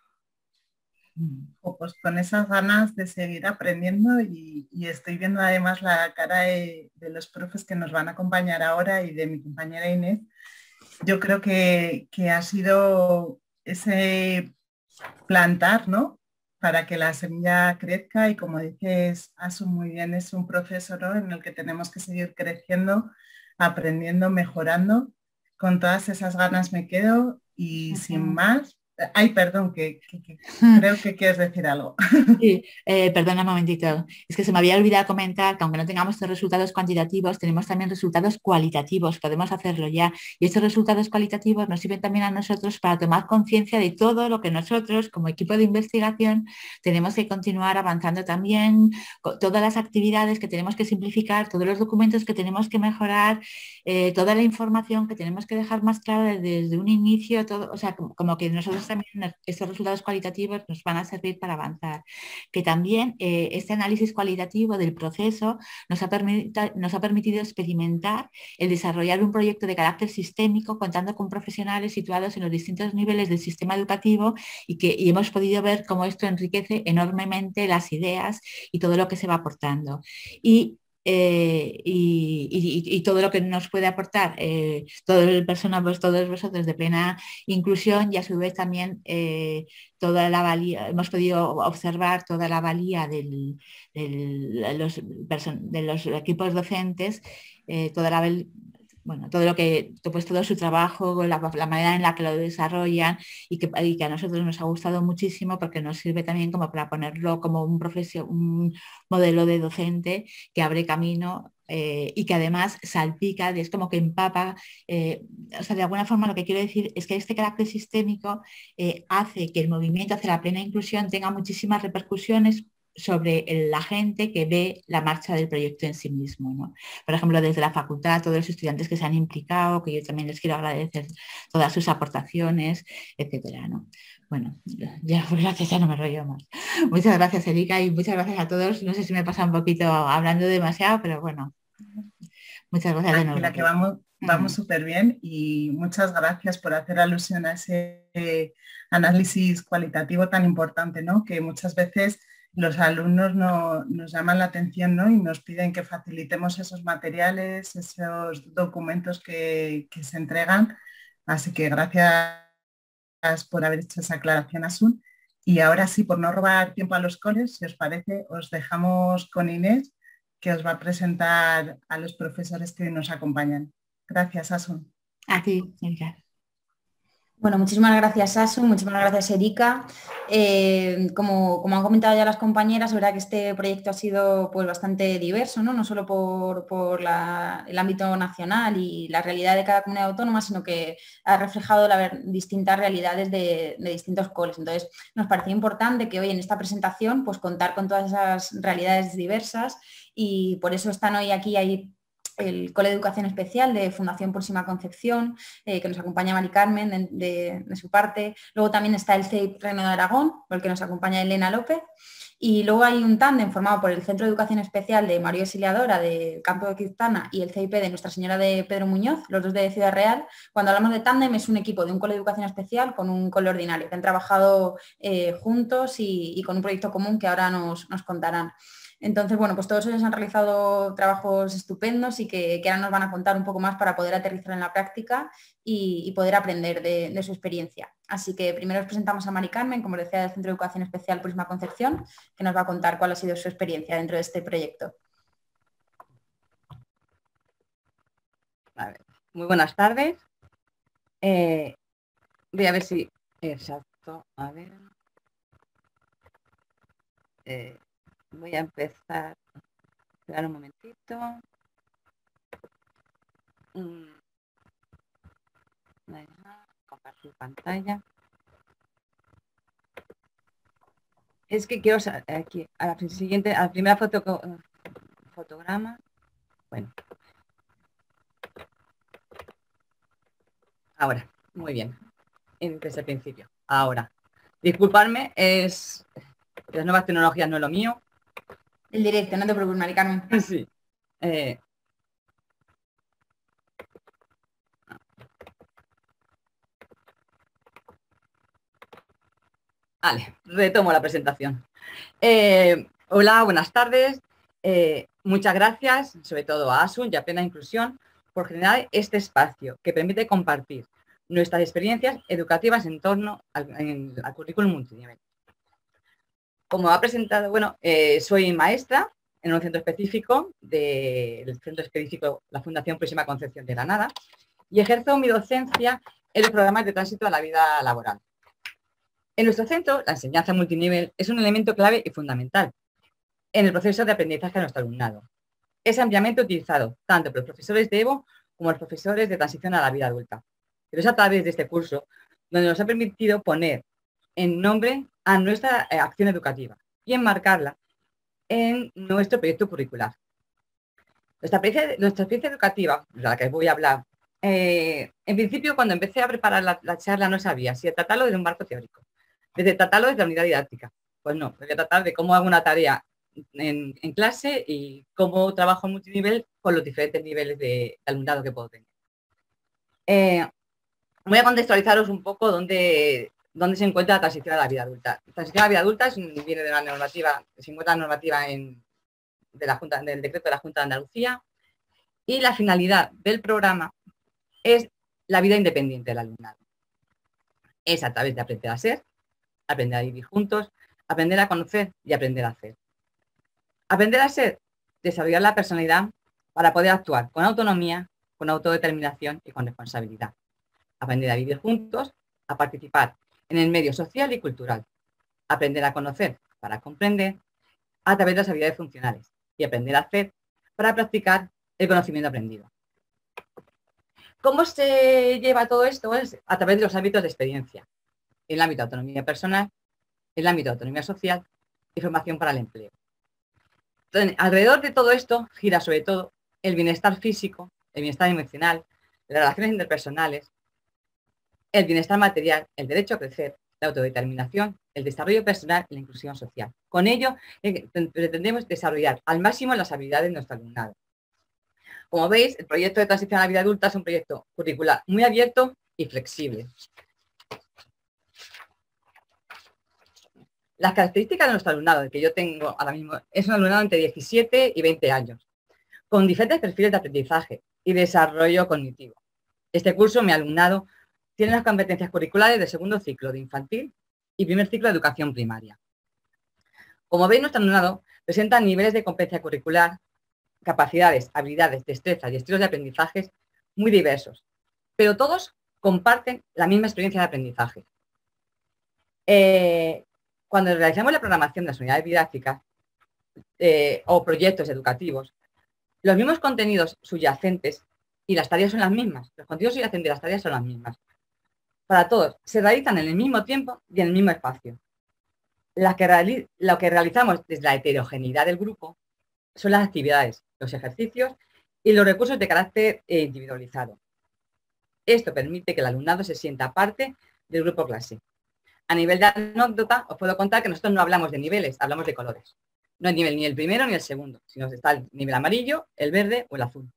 S3: Pues con esas ganas de seguir aprendiendo y, y estoy viendo además la cara de, de los profes que nos van a acompañar ahora y de mi compañera Inés. Yo creo que, que ha sido ese plantar, ¿no? para que la semilla crezca y, como dices, Asun, muy bien, es un proceso, ¿no?, en el que tenemos que seguir creciendo, aprendiendo, mejorando. Con todas esas ganas me quedo y
S4: Ujú.
S3: sin más. Ay, perdón, que, que, que creo que quieres decir algo.
S4: Sí, eh, perdona un momentito. Es que se me había olvidado comentar que aunque no tengamos estos resultados cuantitativos, tenemos también resultados cualitativos. Podemos hacerlo ya. Y estos resultados cualitativos nos sirven también a nosotros para tomar conciencia de todo lo que nosotros, como equipo de investigación, tenemos que continuar avanzando también, con todas las actividades que tenemos que simplificar, todos los documentos que tenemos que mejorar, eh, toda la información que tenemos que dejar más clara desde un inicio, todo, o sea, como, como que nosotros también estos resultados cualitativos nos van a servir para avanzar. Que también eh, este análisis cualitativo del proceso nos ha, nos ha permitido experimentar el desarrollar un proyecto de carácter sistémico contando con profesionales situados en los distintos niveles del sistema educativo y que y hemos podido ver cómo esto enriquece enormemente las ideas y todo lo que se va aportando. Y Eh, y, y, y todo lo que nos puede aportar eh, todo el personal, pues todos vosotros de plena inclusión, y a su vez también eh, toda la valía, hemos podido observar toda la valía del, del, los, de los equipos docentes, eh, toda la bueno, todo lo que, pues todo su trabajo, la, la manera en la que lo desarrollan y que, y que a nosotros nos ha gustado muchísimo porque nos sirve también como para ponerlo como un, profesio, un modelo de docente que abre camino eh, y que además salpica, es como que empapa, eh, o sea, de alguna forma lo que quiero decir es que este carácter sistémico eh, hace que el movimiento hacia la plena inclusión tenga muchísimas repercusiones sobre la gente que ve la marcha del proyecto en sí mismo, ¿no? Por ejemplo, desde la facultad, todos los estudiantes que se han implicado, que yo también les quiero agradecer todas sus aportaciones, etcétera, ¿no? Bueno, ya, pues gracias, ya no me rollo más. Muchas gracias, Erika, y muchas gracias a todos. No sé si me pasa un poquito hablando demasiado, pero bueno, muchas gracias de nuevo.
S3: Tranquila, que vamos, vamos súper bien, y muchas gracias por hacer alusión a ese eh, análisis cualitativo tan importante, ¿no?, que muchas veces los alumnos no, nos llaman la atención, ¿no?, y nos piden que facilitemos esos materiales, esos documentos que, que se entregan. Así que gracias por haber hecho esa aclaración, Asun. Y ahora sí, por no robar tiempo a los coles, si os parece, os dejamos con Inés, que os va a presentar a los profesores que hoy nos acompañan. Gracias, Asun.
S4: A ti, Erika.
S2: Bueno, muchísimas gracias, Asun, muchísimas gracias, Erika. Eh, como, como han comentado ya las compañeras, es verdad que este proyecto ha sido pues, bastante diverso, no, no solo por, por la, el ámbito nacional y la realidad de cada comunidad autónoma, sino que ha reflejado la, distintas realidades de, de distintos coles. Entonces, nos parecía importante que hoy en esta presentación pues, contar con todas esas realidades diversas, y por eso están hoy aquí ahí el Cole de Educación Especial de Fundación Purísima Concepción, eh, que nos acompaña Mari Carmen de, de, de su parte. Luego también está el C E I P Reino de Aragón, por el que nos acompaña Elena López. Y luego hay un tándem formado por el Centro de Educación Especial de María Auxiliadora del Campo de Quintana y el C I P de Nuestra Señora de Pedro Muñoz, los dos de Ciudad Real. Cuando hablamos de tándem es un equipo de un cole de educación especial con un cole ordinario, que han trabajado eh, juntos y, y con un proyecto común que ahora nos, nos contarán. Entonces, bueno, pues todos ellos han realizado trabajos estupendos y que, que ahora nos van a contar un poco más para poder aterrizar en la práctica y, y poder aprender de, de su experiencia. Así que primero os presentamos a Mari Carmen, como decía, del Centro de Educación Especial Purísima Concepción, que nos va a contar cuál ha sido su experiencia dentro de este proyecto.
S6: A ver, muy buenas tardes. Eh, voy a ver si... Exacto, a ver... Eh, voy a empezar... Esperar un momentito. Mm. Compartir pantalla. Es que quiero aquí a la siguiente, a la primera foto, fotograma. Bueno. Ahora, muy bien. Desde el principio. Ahora. Disculparme, es las nuevas tecnologías no es lo mío.
S2: El directo, no te preocupes, Mari Carmen.
S6: Sí. Eh, Vale, retomo la presentación. Eh, hola, buenas tardes. Eh, muchas gracias, sobre todo a Asun y a Plena Inclusión, por generar este espacio que permite compartir nuestras experiencias educativas en torno al, en, al currículum multinivel. Como ha presentado, bueno, eh, soy maestra en un centro específico del centro específico la Fundación Próxima Concepción de Granada y ejerzo mi docencia en los programas de tránsito a la vida laboral. En nuestro centro, la enseñanza multinivel es un elemento clave y fundamental en el proceso de aprendizaje de nuestro alumnado. Es ampliamente utilizado tanto por los profesores de EVO como los profesores de transición a la vida adulta. Pero es a través de este curso donde nos ha permitido poner en nombre a nuestra acción educativa y enmarcarla en nuestro proyecto curricular. Nuestra experiencia, nuestra experiencia educativa, de la que voy a hablar, eh, en principio cuando empecé a preparar la, la charla no sabía si tratarlo desde un marco teórico, desde tratarlo desde la unidad didáctica. Pues no, voy a tratar de cómo hago una tarea en, en clase y cómo trabajo en multinivel con los diferentes niveles de, de alumnado que puedo tener. Eh, voy a contextualizaros un poco dónde, dónde se encuentra la transición a la vida adulta. La transición a la vida adulta es, viene de la normativa, se encuentra la normativa en, de la Junta, del decreto de la Junta de Andalucía, y la finalidad del programa es la vida independiente del alumnado. Es a través de aprender a ser, aprender a vivir juntos, aprender a conocer y aprender a hacer. Aprender a ser, desarrollar la personalidad para poder actuar con autonomía, con autodeterminación y con responsabilidad. Aprender a vivir juntos, a participar en el medio social y cultural. Aprender a conocer para comprender a través de las habilidades funcionales. Y aprender a hacer para practicar el conocimiento aprendido. ¿Cómo se lleva todo esto? Es a través de los ámbitos de experiencia. En el ámbito de autonomía personal, en el ámbito de autonomía social y formación para el empleo. Entonces, alrededor de todo esto gira sobre todo el bienestar físico, el bienestar emocional, las relaciones interpersonales, el bienestar material, el derecho a crecer, la autodeterminación, el desarrollo personal y la inclusión social. Con ello, eh, pretendemos desarrollar al máximo las habilidades de nuestro alumnado. Como veis, el proyecto de transición a la vida adulta es un proyecto curricular muy abierto y flexible. Las características de nuestro alumnado, el que yo tengo ahora mismo, es un alumnado entre diecisiete y veinte años, con diferentes perfiles de aprendizaje y desarrollo cognitivo. Este curso, mi alumnado, tiene las competencias curriculares de segundo ciclo de infantil y primer ciclo de educación primaria. Como veis, nuestro alumnado presenta niveles de competencia curricular, capacidades, habilidades, destrezas y estilos de aprendizaje muy diversos, pero todos comparten la misma experiencia de aprendizaje. Eh, cuando realizamos la programación de las unidades didácticas eh, o proyectos educativos, los mismos contenidos subyacentes y las tareas son las mismas. Los contenidos subyacentes y las tareas son las mismas. Para todos, se realizan en el mismo tiempo y en el mismo espacio. Las que reali- lo que realizamos desde la heterogeneidad del grupo son las actividades, los ejercicios y los recursos de carácter eh, individualizado. Esto permite que el alumnado se sienta parte del grupo clase. A nivel de anécdota, os puedo contar que nosotros no hablamos de niveles, hablamos de colores. No hay nivel ni el primero ni el segundo, sino está el nivel amarillo, el verde o el azul.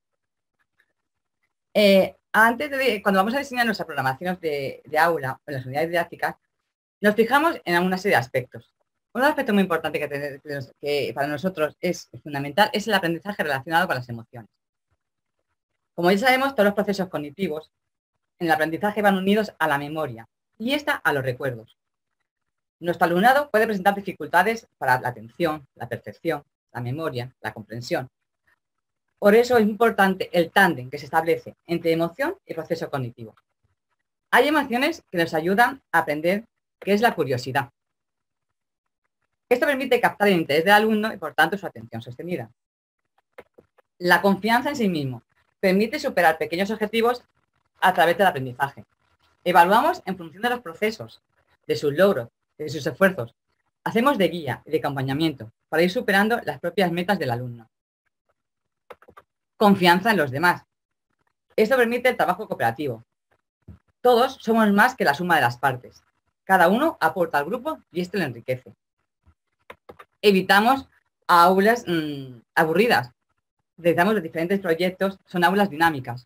S6: Eh, antes de, cuando vamos a diseñar nuestras programaciones de, de aula en las unidades didácticas, nos fijamos en una serie de aspectos. Un aspecto muy importante que, tener, que para nosotros es fundamental es el aprendizaje relacionado con las emociones. Como ya sabemos, todos los procesos cognitivos en el aprendizaje van unidos a la memoria y esta a los recuerdos. Nuestro alumnado puede presentar dificultades para la atención, la percepción, la memoria, la comprensión. Por eso es importante el tándem que se establece entre emoción y proceso cognitivo. Hay emociones que nos ayudan a aprender, que es la curiosidad. Esto permite captar el interés del alumno y, por tanto, su atención sostenida. La confianza en sí mismo permite superar pequeños objetivos a través del aprendizaje. Evaluamos en función de los procesos, de sus logros, de sus esfuerzos. Hacemos de guía y de acompañamiento para ir superando las propias metas del alumno. Confianza en los demás. Esto permite el trabajo cooperativo. Todos somos más que la suma de las partes. Cada uno aporta al grupo y esto lo enriquece. Evitamos aulas mmm, aburridas. Realizamos los diferentes proyectos, son aulas dinámicas.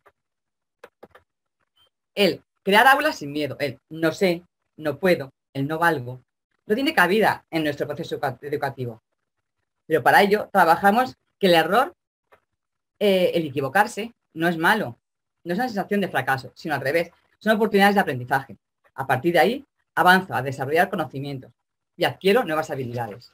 S6: El crear aulas sin miedo, el no sé, no puedo, el no valgo, no tiene cabida en nuestro proceso educativo. Pero para ello trabajamos que el error, eh, el equivocarse, no es malo, no es una sensación de fracaso, sino al revés, son oportunidades de aprendizaje. A partir de ahí, avanzo a desarrollar conocimientos, y adquiero nuevas habilidades.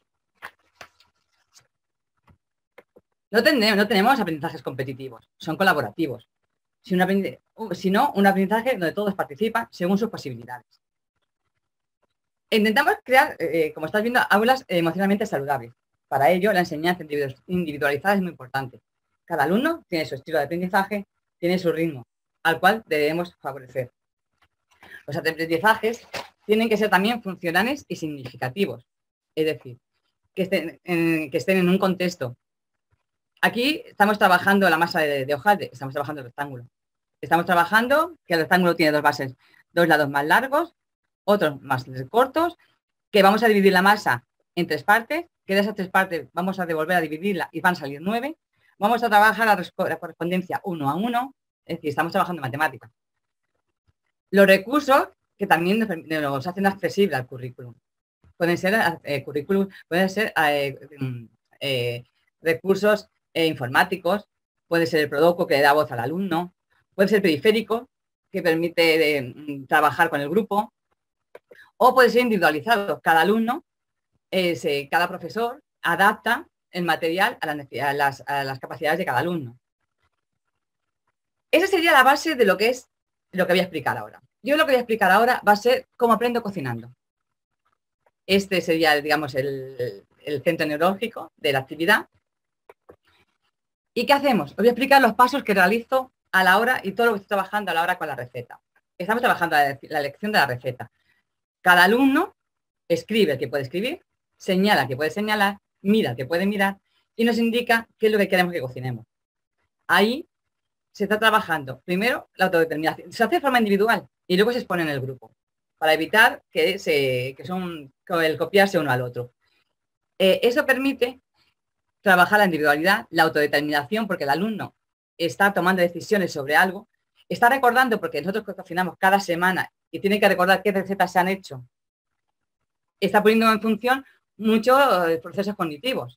S6: No tenemos, no tenemos aprendizajes competitivos, son colaborativos, sino un aprendizaje donde todos participan según sus posibilidades. Intentamos crear, eh, como estás viendo, aulas emocionalmente saludables. Para ello, la enseñanza individualizada es muy importante. Cada alumno tiene su estilo de aprendizaje, tiene su ritmo, al cual debemos favorecer. Los aprendizajes tienen que ser también funcionales y significativos, es decir, que estén en, que estén en un contexto. Aquí estamos trabajando la masa de, de hojaldre, estamos trabajando el rectángulo. Estamos trabajando que el rectángulo tiene dos bases, dos lados más largos, otros más cortos, que vamos a dividir la masa en tres partes, que de esas tres partes vamos a devolver a dividirla y van a salir nueve. Vamos a trabajar la, la correspondencia uno a uno, es decir, estamos trabajando en matemáticas. Los recursos que también nos, nos hacen accesible al currículum. Pueden ser, eh, currículum, pueden ser eh, eh, recursos eh, informáticos, puede ser el Prodoco que le da voz al alumno, puede ser periférico que permite eh, trabajar con el grupo, o puede ser individualizado. Cada alumno, eh, se, cada profesor adapta el material a, la, a, las, a las capacidades de cada alumno. Esa sería la base de lo que es lo que voy a explicar ahora. Yo lo que voy a explicar ahora va a ser cómo aprendo cocinando. Este sería, digamos, el, el centro neurológico de la actividad. ¿Y qué hacemos? Os voy a explicar los pasos que realizo a la hora y todo lo que estoy trabajando a la hora con la receta. Estamos trabajando la, la elección de la receta. Cada alumno escribe el que puede escribir, señala el que puede señalar, mira el que puede mirar y nos indica qué es lo que queremos que cocinemos. Ahí se está trabajando primero la autodeterminación. Se hace de forma individual y luego se expone en el grupo para evitar que, se, que son el copiarse uno al otro. Eh, eso permite trabajar la individualidad, la autodeterminación, porque el alumno está tomando decisiones sobre algo, está recordando, porque nosotros cocinamos cada semana y tiene que recordar qué recetas se han hecho, está poniendo en función muchos procesos cognitivos.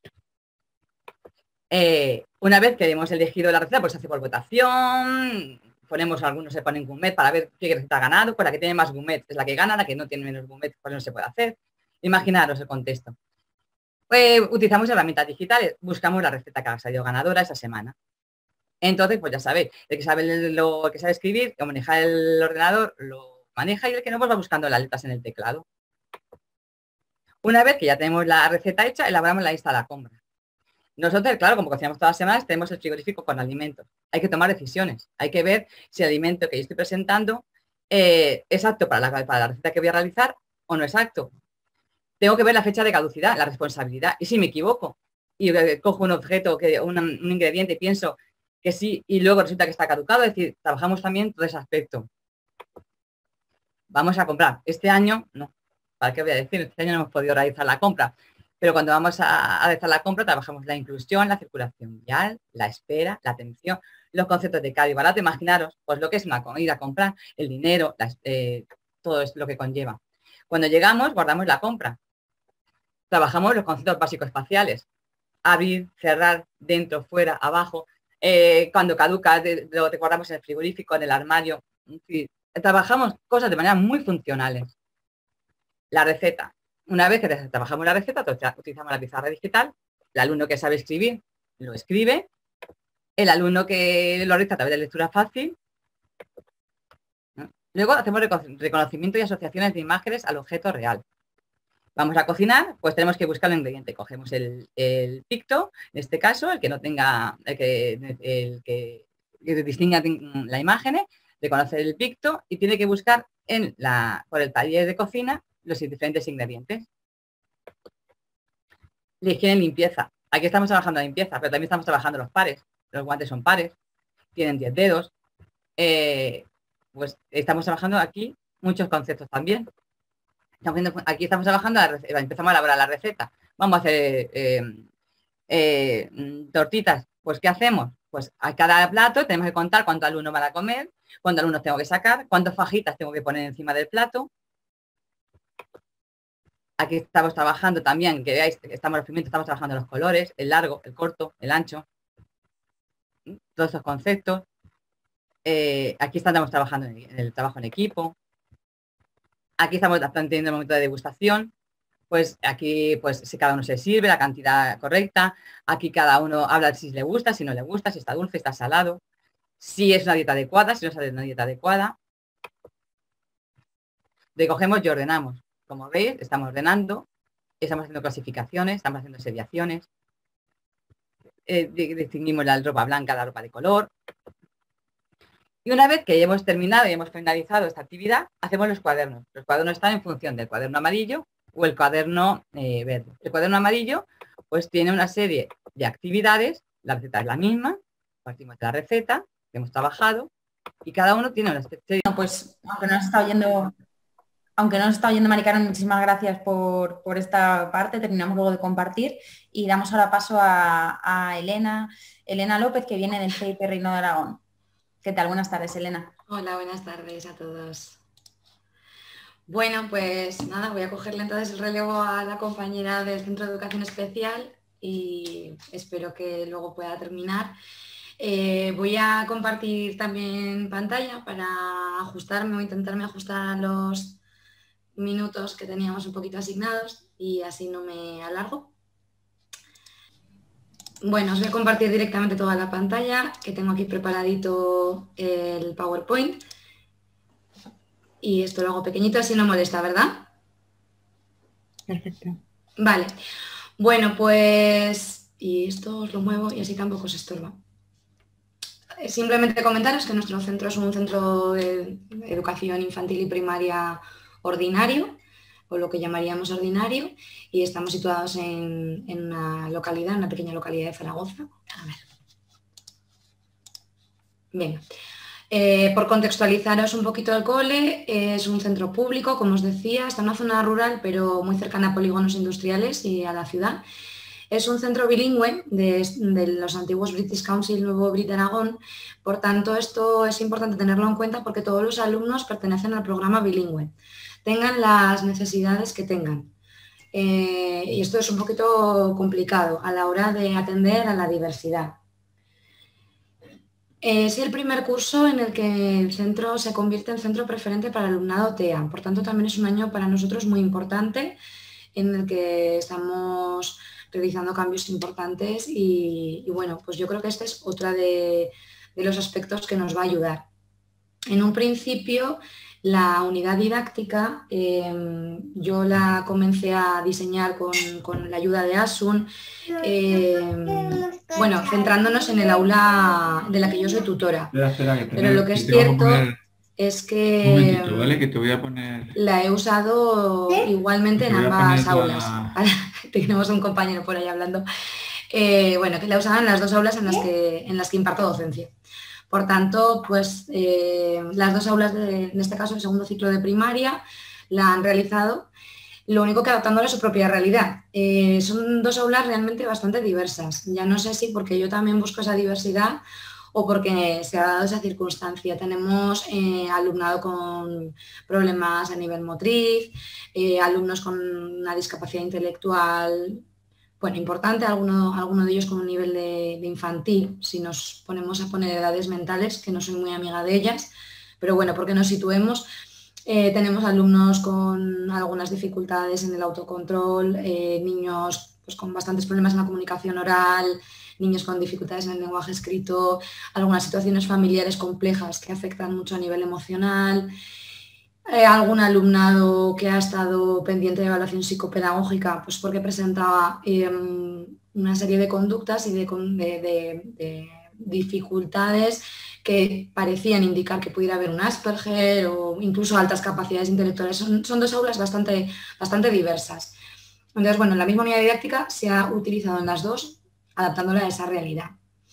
S6: Eh, una vez que hemos elegido la receta, pues se hace por votación, ponemos, algunos se ponen gourmet para ver qué receta ha ganado, pues la que tiene más gourmet es la que gana, la que no tiene menos gourmet pues no se puede hacer. Imaginaros el contexto. Pues utilizamos herramientas digitales, buscamos la receta que ha salido ganadora esa semana. Entonces, pues ya sabéis, el que sabe, lo, el que sabe escribir, que maneja el ordenador, lo maneja y el que no, pues va buscando las letras en el teclado. Una vez que ya tenemos la receta hecha, elaboramos la lista de la compra. Nosotros, claro, como cocinamos todas las semanas, tenemos el frigorífico con alimentos. Hay que tomar decisiones. Hay que ver si el alimento que yo estoy presentando eh, es apto para la, para la receta que voy a realizar o no es apto. Tengo que ver la fecha de caducidad, la responsabilidad. Y si me equivoco y eh, cojo un objeto, que, un, un ingrediente y pienso que sí y luego resulta que está caducado, es decir, trabajamos también todo ese aspecto. Vamos a comprar. Este año, no. ¿Para qué voy a decir? Este año no hemos podido realizar la compra. Pero cuando vamos a, a realizar la compra, trabajamos la inclusión, la circulación vial, la espera, la atención, los conceptos de caro y barato. Imaginaros, pues lo que es una ir a comprar, el dinero, la, eh, todo es lo que conlleva. Cuando llegamos, guardamos la compra. Trabajamos los conceptos básicos espaciales. Abrir, cerrar, dentro, fuera, abajo. Eh, cuando caduca, de, lo que guardamos en el frigorífico, en el armario. En fin, trabajamos cosas de manera muy funcionales. La receta. Una vez que trabajamos la receta, utilizamos la pizarra digital. El alumno que sabe escribir lo escribe. El alumno que lo realiza a través de lectura fácil. Luego hacemos reconocimiento y asociaciones de imágenes al objeto real. Vamos a cocinar, pues tenemos que buscar el ingrediente. Cogemos el, el picto, en este caso, el que no tenga, el que, el que, que distinga la imagen, reconoce el picto y tiene que buscar en la, por el taller de cocina los diferentes ingredientes. La higiene y limpieza. Aquí estamos trabajando la limpieza, pero también estamos trabajando los pares. Los guantes son pares, tienen diez dedos. Eh, pues estamos trabajando aquí muchos conceptos también. Estamos viendo, aquí estamos trabajando, la receta, empezamos a elaborar la receta. Vamos a hacer eh, eh, tortitas. Pues, ¿qué hacemos? Pues a cada plato tenemos que contar cuántos alumnos van a comer, cuántos alumnos tengo que sacar, cuántas fajitas tengo que poner encima del plato. Aquí estamos trabajando también, que veáis, estamos los pimientos, estamos trabajando los colores, el largo, el corto, el ancho. Todos esos conceptos. Eh, aquí estamos trabajando en el trabajo en equipo. Aquí estamos teniendo el momento de degustación. pues aquí pues si cada uno se sirve la cantidad correcta, aquí cada uno habla si le gusta, si no le gusta, si está dulce, si está salado, si es una dieta adecuada, si no es una dieta adecuada. Recogemos y ordenamos. Como veis, estamos ordenando, estamos haciendo clasificaciones, estamos haciendo seriaciones, eh, distinguimos la ropa blanca, la ropa de color. Y una vez que hemos terminado y hemos finalizado esta actividad, hacemos los cuadernos. Los cuadernos están en función del cuaderno amarillo o el cuaderno eh, verde. El cuaderno amarillo pues tiene una serie de actividades, la receta es la misma, partimos de la receta que hemos trabajado y cada uno tiene una serie.
S7: Bueno, pues aunque no nos está oyendo, aunque no nos está oyendo Mari Carmen, muchísimas gracias por, por esta parte, terminamos luego de compartir y damos ahora paso a, a Elena, Elena López, que viene del C I P Reino de Aragón. ¿Qué tal? Buenas tardes, Elena.
S8: Hola, buenas tardes a todos. Bueno, pues nada, voy a cogerle entonces el relevo a la compañera del Centro de Educación Especial y espero que luego pueda terminar. Eh, voy a compartir también pantalla para ajustarme o intentarme ajustar a los minutos que teníamos un poquito asignados y así no me alargo. Bueno, os voy a compartir directamente toda la pantalla, que tengo aquí preparadito el PowerPoint. Y esto lo hago pequeñito, así no molesta, ¿verdad?
S7: Perfecto.
S8: Vale. Bueno, pues... Y esto os lo muevo y así tampoco os estorba. Simplemente comentaros que nuestro centro es un centro de educación infantil y primaria ordinario, o lo que llamaríamos ordinario, y estamos situados en, en una localidad, en una pequeña localidad de Zaragoza. A ver. Bien. Eh, por contextualizaros un poquito el cole, eh, es un centro público, como os decía, está en una zona rural, pero muy cercana a polígonos industriales y a la ciudad. Es un centro bilingüe de, de los antiguos British Council, nuevo Brit Aragón, por tanto esto es importante tenerlo en cuenta porque todos los alumnos pertenecen al programa bilingüe, tengan las necesidades que tengan. Eh, y esto es un poquito complicado a la hora de atender a la diversidad. Es el primer curso en el que el centro se convierte en centro preferente para el alumnado T E A, por tanto también es un año para nosotros muy importante en el que estamos realizando cambios importantes y, y bueno, pues yo creo que este es otro de, de los aspectos que nos va a ayudar. En un principio, la unidad didáctica eh, yo la comencé a diseñar con, con la ayuda de Asun, eh, bueno, centrándonos en el aula de la que yo soy tutora.
S9: Espera, espera, que te
S8: Pero lo que es cierto es que,
S9: un momentito, ¿vale? Que te voy a poner...
S8: la he usado igualmente en ambas aulas. La... Tenemos un compañero por ahí hablando. Eh, bueno, que la usaba en las dos aulas en las que, en las que imparto docencia. Por tanto, pues eh, las dos aulas, de, en este caso el segundo ciclo de primaria, la han realizado, lo único que adaptándola a su propia realidad. Eh, son dos aulas realmente bastante diversas. Ya no sé si porque yo también busco esa diversidad o porque se ha dado esa circunstancia. Tenemos eh, alumnado con problemas a nivel motriz, eh, alumnos con una discapacidad intelectual, bueno, importante, alguno, alguno de ellos con un nivel de, de infantil, si nos ponemos a poner edades mentales, que no soy muy amiga de ellas, pero bueno, porque nos situemos, eh, tenemos alumnos con algunas dificultades en el autocontrol, eh, niños pues, con bastantes problemas en la comunicación oral, niños con dificultades en el lenguaje escrito, algunas situaciones familiares complejas que afectan mucho a nivel emocional, eh, algún alumnado que ha estado pendiente de evaluación psicopedagógica, pues porque presentaba eh, una serie de conductas y de, de, de, de dificultades que parecían indicar que pudiera haber un Asperger o incluso altas capacidades intelectuales. Son, son dos aulas bastante, bastante diversas. Entonces, bueno, la misma unidad didáctica se ha utilizado en las dos, adaptándola a esa realidad.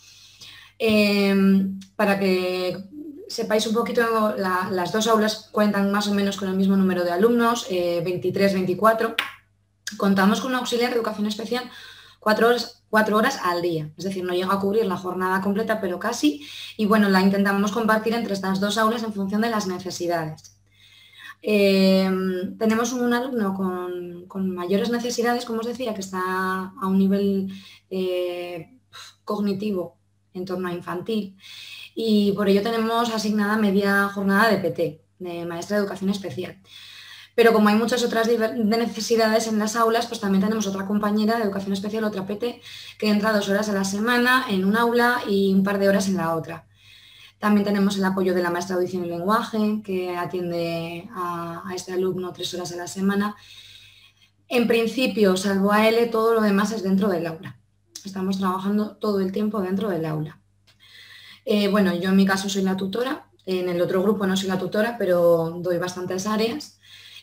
S8: Eh, para que sepáis un poquito, la, las dos aulas cuentan más o menos con el mismo número de alumnos, eh, veintitrés, veinticuatro. Contamos con un auxiliar de educación especial cuatro horas, cuatro horas al día, es decir, no llega a cubrir la jornada completa, pero casi, y bueno, la intentamos compartir entre estas dos aulas en función de las necesidades. Eh, tenemos un alumno con, con mayores necesidades, como os decía, que está a un nivel eh, cognitivo en torno a infantil y por ello tenemos asignada media jornada de P T, de maestra de educación especial. Pero como hay muchas otras necesidades en las aulas, pues también tenemos otra compañera de educación especial, otra P T, que entra dos horas a la semana en un aula y un par de horas en la otra. También tenemos el apoyo de la maestra de audición y lenguaje, que atiende a, a este alumno tres horas a la semana. En principio, salvo a él, todo lo demás es dentro del aula. Estamos trabajando todo el tiempo dentro del aula. Eh, bueno, yo en mi caso soy la tutora, en el otro grupo no soy la tutora, pero doy bastantes áreas.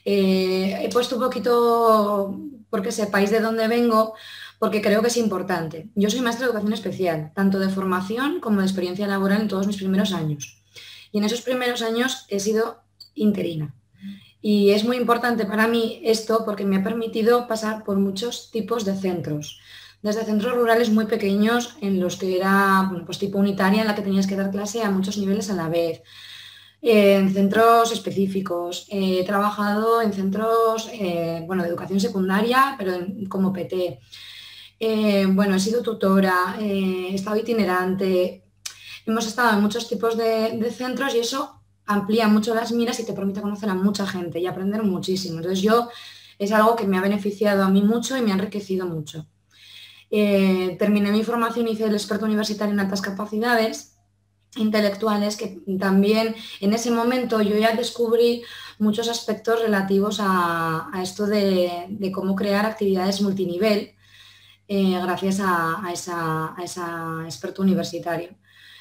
S8: Eh, he puesto un poquito, porque sepáis de dónde vengo, porque creo que es importante. Yo soy maestra de educación especial, tanto de formación como de experiencia laboral en todos mis primeros años. Y en esos primeros años he sido interina. Y es muy importante para mí esto porque me ha permitido pasar por muchos tipos de centros. Desde centros rurales muy pequeños en los que era bueno, pues tipo unitaria, en la que tenías que dar clase a muchos niveles a la vez. Eh, en centros específicos. Eh, he trabajado en centros eh, bueno, de educación secundaria, pero en, como P T. Eh, bueno, he sido tutora, eh, he estado itinerante. Hemos estado en muchos tipos de, de centros y eso amplía mucho las miras y te permite conocer a mucha gente y aprender muchísimo. Entonces yo es algo que me ha beneficiado a mí mucho y me ha enriquecido mucho. Eh, terminé mi formación y hice el experto universitario en altas capacidades intelectuales, que también en ese momento yo ya descubrí muchos aspectos relativos a, a esto de, de cómo crear actividades multinivel eh, gracias a, a, esa, a esa experto universitario.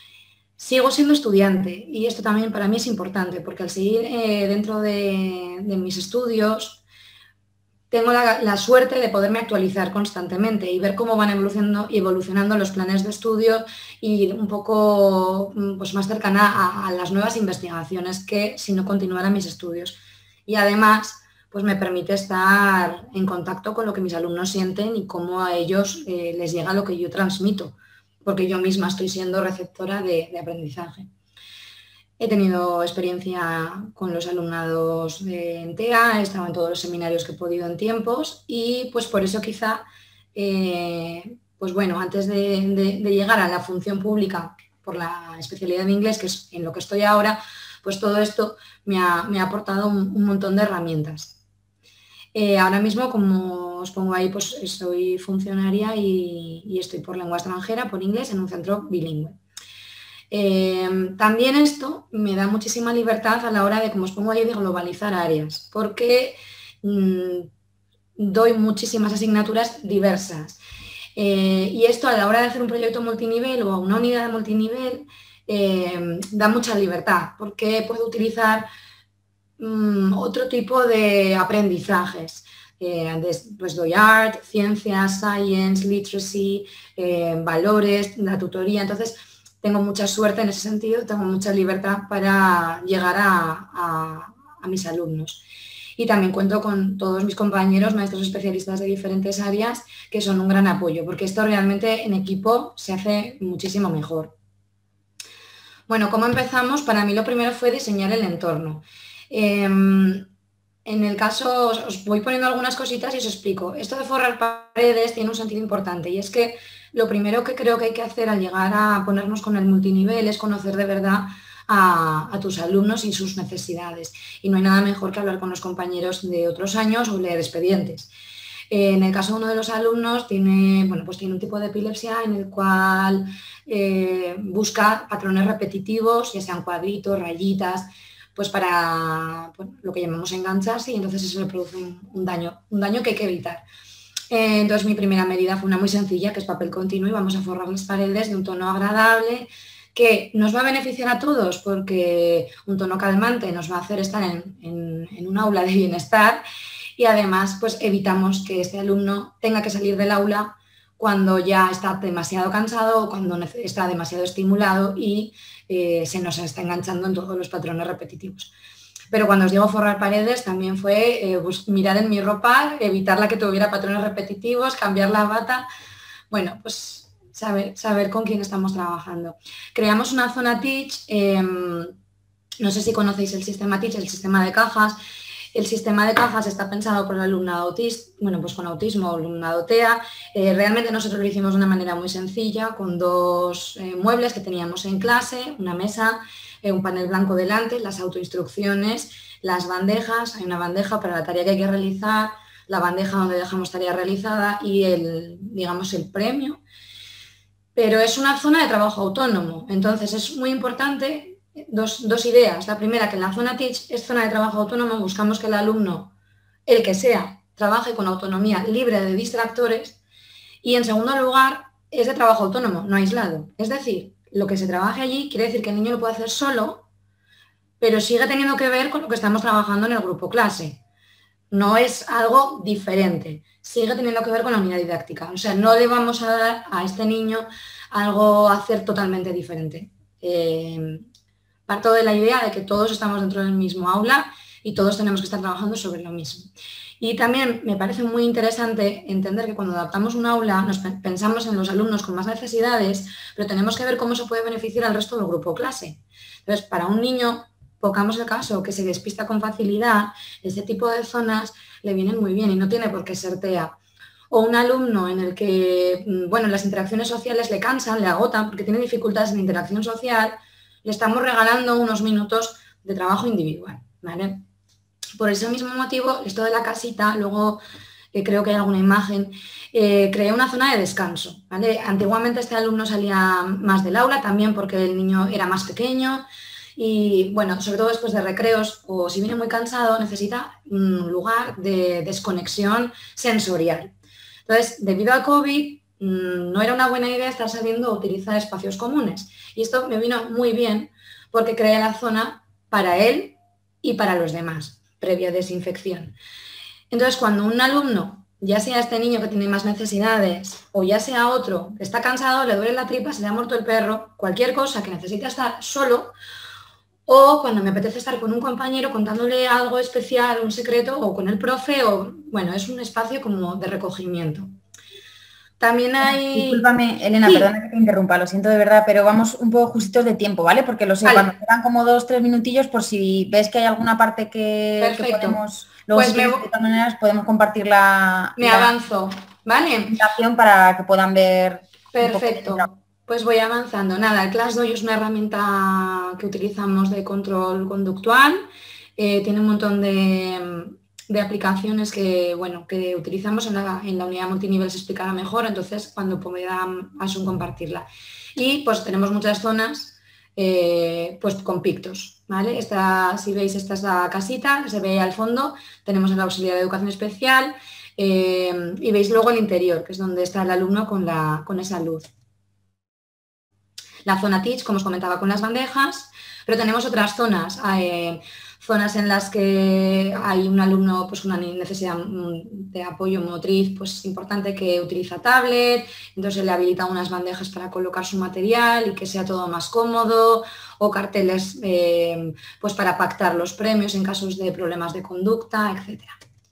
S8: Sigo siendo estudiante y esto también para mí es importante porque al seguir eh, dentro de, de mis estudios tengo la, la suerte de poderme actualizar constantemente y ver cómo van evolucionando, evolucionando los planes de estudio y un poco pues, más cercana a, a las nuevas investigaciones que si no continuara mis estudios. Y además pues, me permite estar en contacto con lo que mis alumnos sienten y cómo a ellos eh, les llega lo que yo transmito, porque yo misma estoy siendo receptora de, de aprendizaje. He tenido experiencia con los alumnados de en T E A, he estado en todos los seminarios que he podido en tiempos y pues por eso quizá, eh, pues bueno, antes de, de, de llegar a la función pública por la especialidad de inglés, que es en lo que estoy ahora, pues todo esto me ha, me ha aportado un, un montón de herramientas. Eh, ahora mismo, como os pongo ahí, pues soy funcionaria y, y estoy por lengua extranjera, por inglés, en un centro bilingüe. Eh, también esto me da muchísima libertad a la hora de, como os pongo ahí, de globalizar áreas, porque mmm, doy muchísimas asignaturas diversas. Eh, y esto a la hora de hacer un proyecto multinivel o una unidad multinivel eh, da mucha libertad, porque puedo utilizar mmm, otro tipo de aprendizajes. Eh, pues doy art, ciencias, science, literacy, eh, valores, la tutoría. Entonces, tengo mucha suerte en ese sentido, tengo mucha libertad para llegar a, a, a mis alumnos. Y también cuento con todos mis compañeros, maestros especialistas de diferentes áreas, que son un gran apoyo, porque esto realmente en equipo se hace muchísimo mejor. Bueno, ¿cómo empezamos? Para mí lo primero fue diseñar el entorno. Eh, en el caso, os, os voy poniendo algunas cositas y os explico. Esto de forrar paredes tiene un sentido importante y es que lo primero que creo que hay que hacer al llegar a ponernos con el multinivel es conocer de verdad a, a tus alumnos y sus necesidades. Y no hay nada mejor que hablar con los compañeros de otros años o leer expedientes. Eh, en el caso de uno de los alumnos tiene, bueno, pues tiene un tipo de epilepsia en el cual eh, busca patrones repetitivos, ya sean cuadritos, rayitas, pues para pues, lo que llamamos engancharse y entonces eso le produce un, un daño, un daño que hay que evitar. Eh, entonces mi primera medida fue una muy sencilla, que es papel continuo y vamos a forrar las paredes de un tono agradable que nos va a beneficiar a todos porque un tono calmante nos va a hacer estar en, en, en un aula de bienestar y además pues evitamos que este alumno tenga que salir del aula cuando ya está demasiado cansado o cuando está demasiado estimulado y eh, se nos está enganchando en todos los patrones repetitivos. Pero cuando os digo forrar paredes también fue eh, pues, mirar en mi ropa, evitar la que tuviera patrones repetitivos, cambiar la bata, bueno, pues saber, saber con quién estamos trabajando. Creamos una zona Teach, eh, no sé si conocéis el sistema Teach, el sistema de cajas. El sistema de cajas está pensado por el alumnado autista, bueno, pues con autismo o alumnado T E A. Eh, realmente nosotros lo hicimos de una manera muy sencilla, con dos eh, muebles que teníamos en clase, una mesa, eh, un panel blanco delante, las autoinstrucciones, las bandejas, hay una bandeja para la tarea que hay que realizar, la bandeja donde dejamos tarea realizada y el, digamos, el premio. Pero es una zona de trabajo autónomo, entonces es muy importante dos, dos ideas. La primera, que en la zona Teach es zona de trabajo autónomo, buscamos que el alumno, el que sea, trabaje con autonomía libre de distractores, y en segundo lugar, es de trabajo autónomo, no aislado. Es decir, lo que se trabaje allí quiere decir que el niño lo puede hacer solo, pero sigue teniendo que ver con lo que estamos trabajando en el grupo clase. No es algo diferente, sigue teniendo que ver con la unidad didáctica. O sea, no le vamos a dar a este niño algo a hacer totalmente diferente. Eh, parto de la idea de que todos estamos dentro del mismo aula y todos tenemos que estar trabajando sobre lo mismo. Y también me parece muy interesante entender que cuando adaptamos un aula nos pensamos en los alumnos con más necesidades, pero tenemos que ver cómo se puede beneficiar al resto del grupo clase. Entonces, para un niño, pongamos el caso, que se despista con facilidad, ese tipo de zonas le vienen muy bien y no tiene por qué ser T E A. O un alumno en el que, bueno, las interacciones sociales le cansan, le agotan porque tiene dificultades en interacción social, le estamos regalando unos minutos de trabajo individual, ¿vale? Por ese mismo motivo, esto de la casita, luego eh, creo que hay alguna imagen, eh, creé una zona de descanso, ¿vale? Antiguamente este alumno salía más del aula, también porque el niño era más pequeño y, bueno, sobre todo después de recreos o si viene muy cansado, necesita un lugar de desconexión sensorial. Entonces, debido a COVID, mmm, no era una buena idea estar saliendo a utilizar espacios comunes y esto me vino muy bien porque creé la zona para él y para los demás, previa desinfección. Entonces, cuando un alumno, ya sea este niño que tiene más necesidades o ya sea otro que está cansado, le duele la tripa, se le ha muerto el perro, cualquier cosa que necesite estar solo, o cuando me apetece estar con un compañero contándole algo especial, un secreto, o con el profe, o bueno, es un espacio como de recogimiento. También hay...
S7: Discúlpame, Elena, sí. Perdona que te interrumpa, lo siento de verdad, pero vamos un poco justitos de tiempo, ¿vale? Porque lo sé, vale. Cuando quedan como dos, tres minutillos, por si ves que hay alguna parte que, que podemos... Luego, pues si me... de todas maneras, podemos compartir la...
S8: Me
S7: la,
S8: avanzo, ¿vale?
S7: La para que puedan ver...
S8: Perfecto. Pues voy avanzando. Nada, el ClassDojo es una herramienta que utilizamos de control conductual. Eh, tiene un montón de... de aplicaciones que, bueno, que utilizamos en la, en la unidad multinivel, se explicará mejor, entonces cuando pueda Asun compartirla. Y pues tenemos muchas zonas eh, pues con pictos, ¿vale? Esta, si veis, esta es la casita, se ve al fondo, tenemos el auxiliar de educación especial eh, y veis luego el interior, que es donde está el alumno con, la, con esa luz. La zona Teach, como os comentaba, con las bandejas, pero tenemos otras zonas, eh, zonas en las que hay un alumno pues, con una necesidad de apoyo motriz pues, importante que utiliza tablet, entonces le habilita unas bandejas para colocar su material y que sea todo más cómodo, o carteles eh, pues, para pactar los premios en casos de problemas de conducta, etcétera.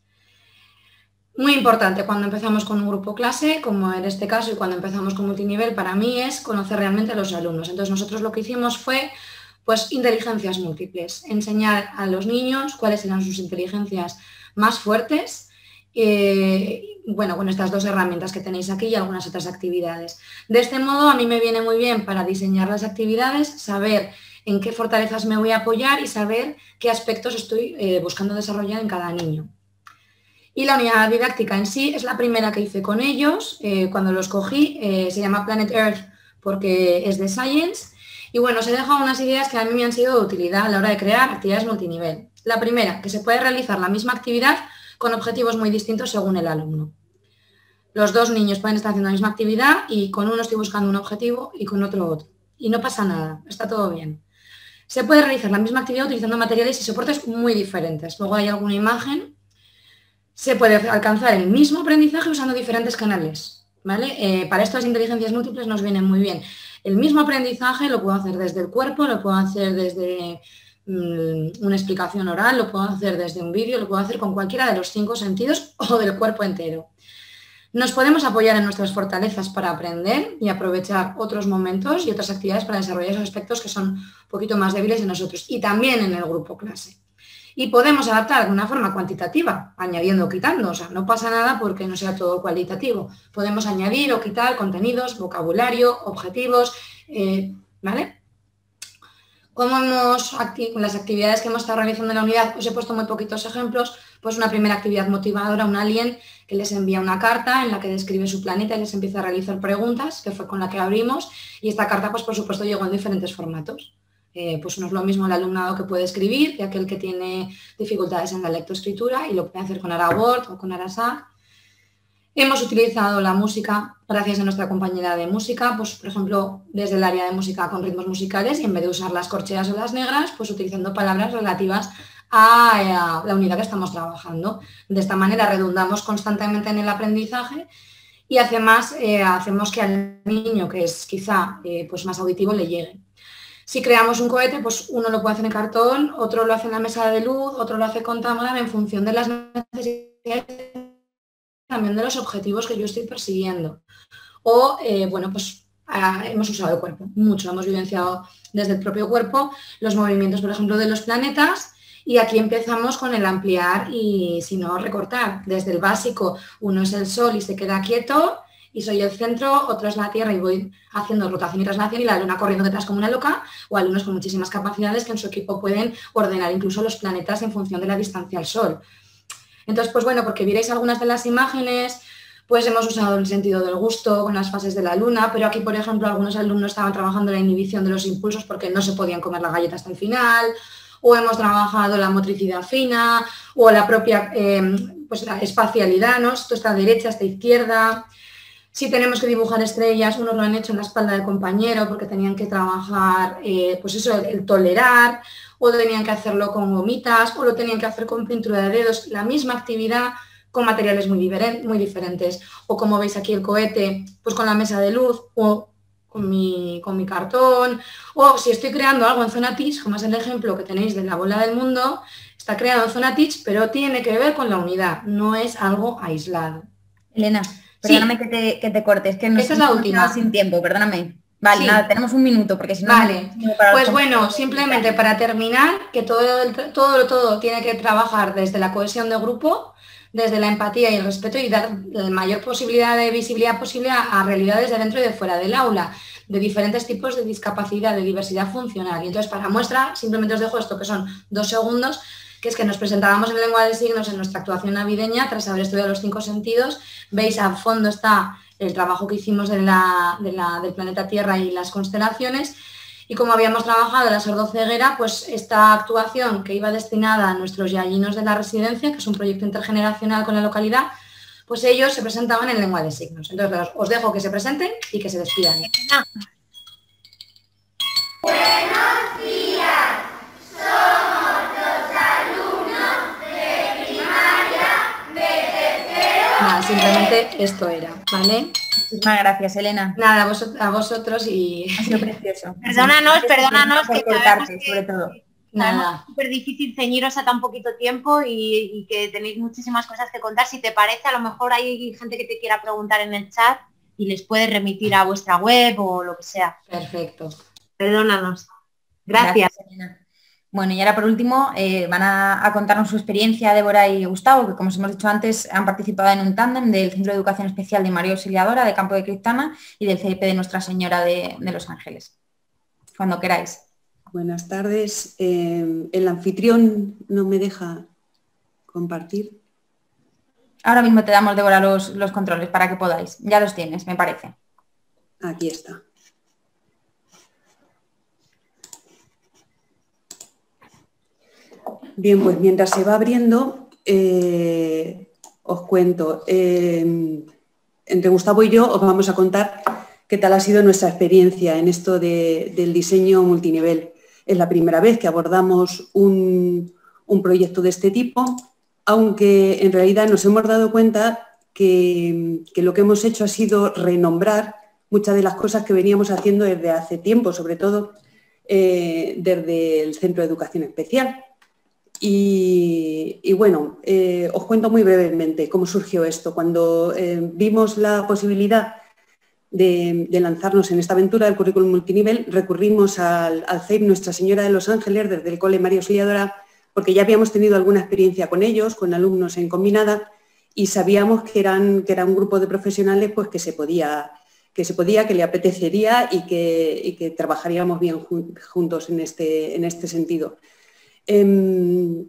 S8: Muy importante cuando empezamos con un grupo clase, como en este caso, y cuando empezamos con multinivel, para mí es conocer realmente a los alumnos. Entonces nosotros lo que hicimos fue pues inteligencias múltiples, enseñar a los niños cuáles eran sus inteligencias más fuertes, eh, bueno, con estas dos herramientas que tenéis aquí y algunas otras actividades. De este modo a mí me viene muy bien para diseñar las actividades, saber en qué fortalezas me voy a apoyar y saber qué aspectos estoy eh, buscando desarrollar en cada niño. Y la unidad didáctica en sí es la primera que hice con ellos, eh, cuando los cogí, eh, se llama Planet Earth porque es de Science. Y bueno, os he dejado unas ideas que a mí me han sido de utilidad a la hora de crear actividades multinivel. La primera, que se puede realizar la misma actividad con objetivos muy distintos según el alumno. Los dos niños pueden estar haciendo la misma actividad y con uno estoy buscando un objetivo y con otro otro. Y no pasa nada, está todo bien. Se puede realizar la misma actividad utilizando materiales y soportes muy diferentes. Luego hay alguna imagen. Se puede alcanzar el mismo aprendizaje usando diferentes canales, ¿vale? Eh, para estas inteligencias múltiples nos vienen muy bien. El mismo aprendizaje lo puedo hacer desde el cuerpo, lo puedo hacer desde mmm, una explicación oral, lo puedo hacer desde un vídeo, lo puedo hacer con cualquiera de los cinco sentidos o del cuerpo entero. Nos podemos apoyar en nuestras fortalezas para aprender y aprovechar otros momentos y otras actividades para desarrollar esos aspectos que son un poquito más débiles en nosotros y también en el grupo clase. Y podemos adaptar de una forma cuantitativa, añadiendo o quitando, o sea, no pasa nada porque no sea todo cualitativo. Podemos añadir o quitar contenidos, vocabulario, objetivos, eh, ¿vale? Como hemos, acti las actividades que hemos estado realizando en la unidad, os he puesto muy poquitos ejemplos, pues una primera actividad motivadora, un alien que les envía una carta en la que describe su planeta y les empieza a realizar preguntas, que fue con la que abrimos, y esta carta, pues por supuesto, llegó en diferentes formatos. Eh, pues no es lo mismo el alumnado que puede escribir que aquel que tiene dificultades en la lectoescritura y lo puede hacer con Arabord o con Arasac. Hemos utilizado la música gracias a nuestra compañera de música, pues por ejemplo desde el área de música con ritmos musicales y en vez de usar las corcheas o las negras, pues utilizando palabras relativas a, a la unidad que estamos trabajando. De esta manera redundamos constantemente en el aprendizaje y además eh, hacemos que al niño que es quizá eh, pues más auditivo le llegue. Si creamos un cohete, pues uno lo puede hacer en cartón, otro lo hace en la mesa de luz, otro lo hace con Tangram en función de las necesidades también de los objetivos que yo estoy persiguiendo. O, eh, bueno, pues ah, hemos usado el cuerpo, mucho, hemos vivenciado desde el propio cuerpo los movimientos, por ejemplo, de los planetas, y aquí empezamos con el ampliar y, si no, recortar. Desde el básico, uno es el Sol y se queda quieto, y soy el centro, otro es la Tierra y voy haciendo rotación y traslación y la Luna corriendo detrás como una loca, o alumnos con muchísimas capacidades que en su equipo pueden ordenar incluso los planetas en función de la distancia al Sol. Entonces, pues bueno, porque vierais algunas de las imágenes, pues hemos usado el sentido del gusto con las fases de la Luna, pero aquí, por ejemplo, algunos alumnos estaban trabajando la inhibición de los impulsos porque no se podían comer la galleta hasta el final, o hemos trabajado la motricidad fina, o la propia eh, pues la espacialidad, ¿no? Esto está a derecha, esta izquierda. Si tenemos que dibujar estrellas, unos lo han hecho en la espalda del compañero porque tenían que trabajar, eh, pues eso, el, el tolerar, o tenían que hacerlo con gomitas, o lo tenían que hacer con pintura de dedos, la misma actividad con materiales muy, muy diferentes. O como veis aquí el cohete, pues con la mesa de luz, o con mi, con mi cartón, o si estoy creando algo en Zona Teach, como es el ejemplo que tenéis de la bola del mundo, está creado en Zona Teach, pero tiene que ver con la unidad, no es algo aislado.
S7: Elena. Perdóname sí. que, te, que te cortes, que nos
S8: Esta es la última.
S7: Sin tiempo, perdóname. Vale, sí. Nada, tenemos un minuto, porque si no...
S8: Vale, no pues bueno, simplemente para terminar, que todo, el, todo, todo tiene que trabajar desde la cohesión de grupo, desde la empatía y el respeto y dar la mayor posibilidad de visibilidad posible a, a realidades de dentro y de fuera del aula, de diferentes tipos de discapacidad, de diversidad funcional. Y entonces, para muestra, simplemente os dejo esto, que son dos segundos, que es que nos presentábamos en lengua de signos en nuestra actuación navideña, tras haber estudiado los cinco sentidos. Veis, a fondo está el trabajo que hicimos de la, de la, del planeta Tierra y las constelaciones. Y como habíamos trabajado la sordoceguera, pues esta actuación que iba destinada a nuestros yayinos de la residencia, que es un proyecto intergeneracional con la localidad, pues ellos se presentaban en lengua de signos. Entonces os dejo que se presenten y que se despidan.
S10: Buenos días, somos los alumnos de primaria de tercero.
S8: Nada, simplemente esto era, ¿vale?
S7: Muchísimas gracias, Elena.
S8: Nada, a, vos, a vosotros y...
S7: Ha sido precioso.
S2: Perdónanos, perdónanos
S7: que cortarte, sobre todo.
S2: Nada. Es súper difícil ceñiros a tan poquito tiempo y, y que tenéis muchísimas cosas que contar. Si te parece, a lo mejor hay gente que te quiera preguntar en el chat y les puedes remitir a vuestra web o lo que sea.
S8: Perfecto.
S2: Perdónanos. Gracias.
S7: Gracias, Elena. Bueno, y ahora por último eh, van a, a contarnos su experiencia Débora y Gustavo, que como os hemos dicho antes han participado en un tándem del Centro de Educación Especial de María Auxiliadora de Campo de Criptana y del C I P de Nuestra Señora de, de Los Ángeles. Cuando queráis.
S11: Buenas tardes. Eh, el anfitrión no me deja compartir.
S7: Ahora mismo te damos, Débora, los, los controles para que podáis. Ya los tienes, me parece.
S11: Aquí está. Bien, pues mientras se va abriendo, eh, os cuento. Eh, entre Gustavo y yo os vamos a contar qué tal ha sido nuestra experiencia en esto de, del diseño multinivel. Es la primera vez que abordamos un, un proyecto de este tipo, aunque en realidad nos hemos dado cuenta que, que lo que hemos hecho ha sido renombrar muchas de las cosas que veníamos haciendo desde hace tiempo, sobre todo eh, desde el Centro de Educación Especial. Y, y bueno, eh, os cuento muy brevemente cómo surgió esto. Cuando eh, vimos la posibilidad de, de lanzarnos en esta aventura del currículum multinivel, recurrimos al, al C E I P Nuestra Señora de Los Ángeles, desde el Cole María Auxiliadora, porque ya habíamos tenido alguna experiencia con ellos, con alumnos en combinada, y sabíamos que eran, que era un grupo de profesionales pues, que, se podía, que se podía, que le apetecería y que, y que trabajaríamos bien juntos en este, en este sentido. El,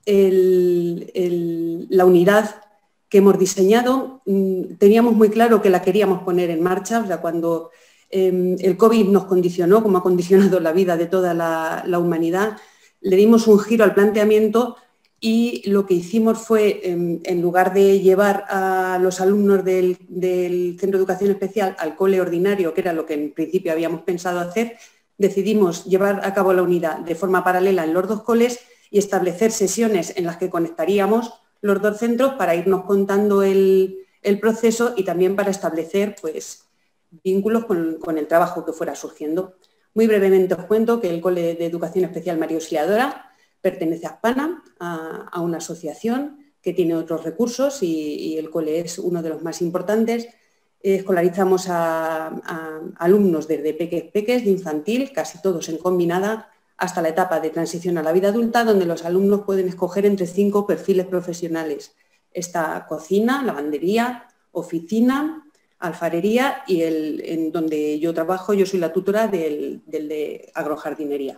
S11: el, la unidad que hemos diseñado, teníamos muy claro que la queríamos poner en marcha. O sea, cuando eh, el COVID nos condicionó, como ha condicionado la vida de toda la, la humanidad, le dimos un giro al planteamiento y lo que hicimos fue, en, en lugar de llevar a los alumnos del, del Centro de Educación Especial al cole ordinario, que era lo que en principio habíamos pensado hacer, decidimos llevar a cabo la unidad de forma paralela en los dos coles y establecer sesiones en las que conectaríamos los dos centros para irnos contando el, el proceso y también para establecer pues, vínculos con, con el trabajo que fuera surgiendo. Muy brevemente os cuento que el Cole de Educación Especial María Auxiliadora pertenece a Aspana, a, a una asociación que tiene otros recursos y, y el cole es uno de los más importantes. Escolarizamos a, a alumnos desde peques peques, de infantil, casi todos en combinada, hasta la etapa de transición a la vida adulta, donde los alumnos pueden escoger entre cinco perfiles profesionales. Está cocina, lavandería, oficina, alfarería y el, en donde yo trabajo, yo soy la tutora del, del de agrojardinería.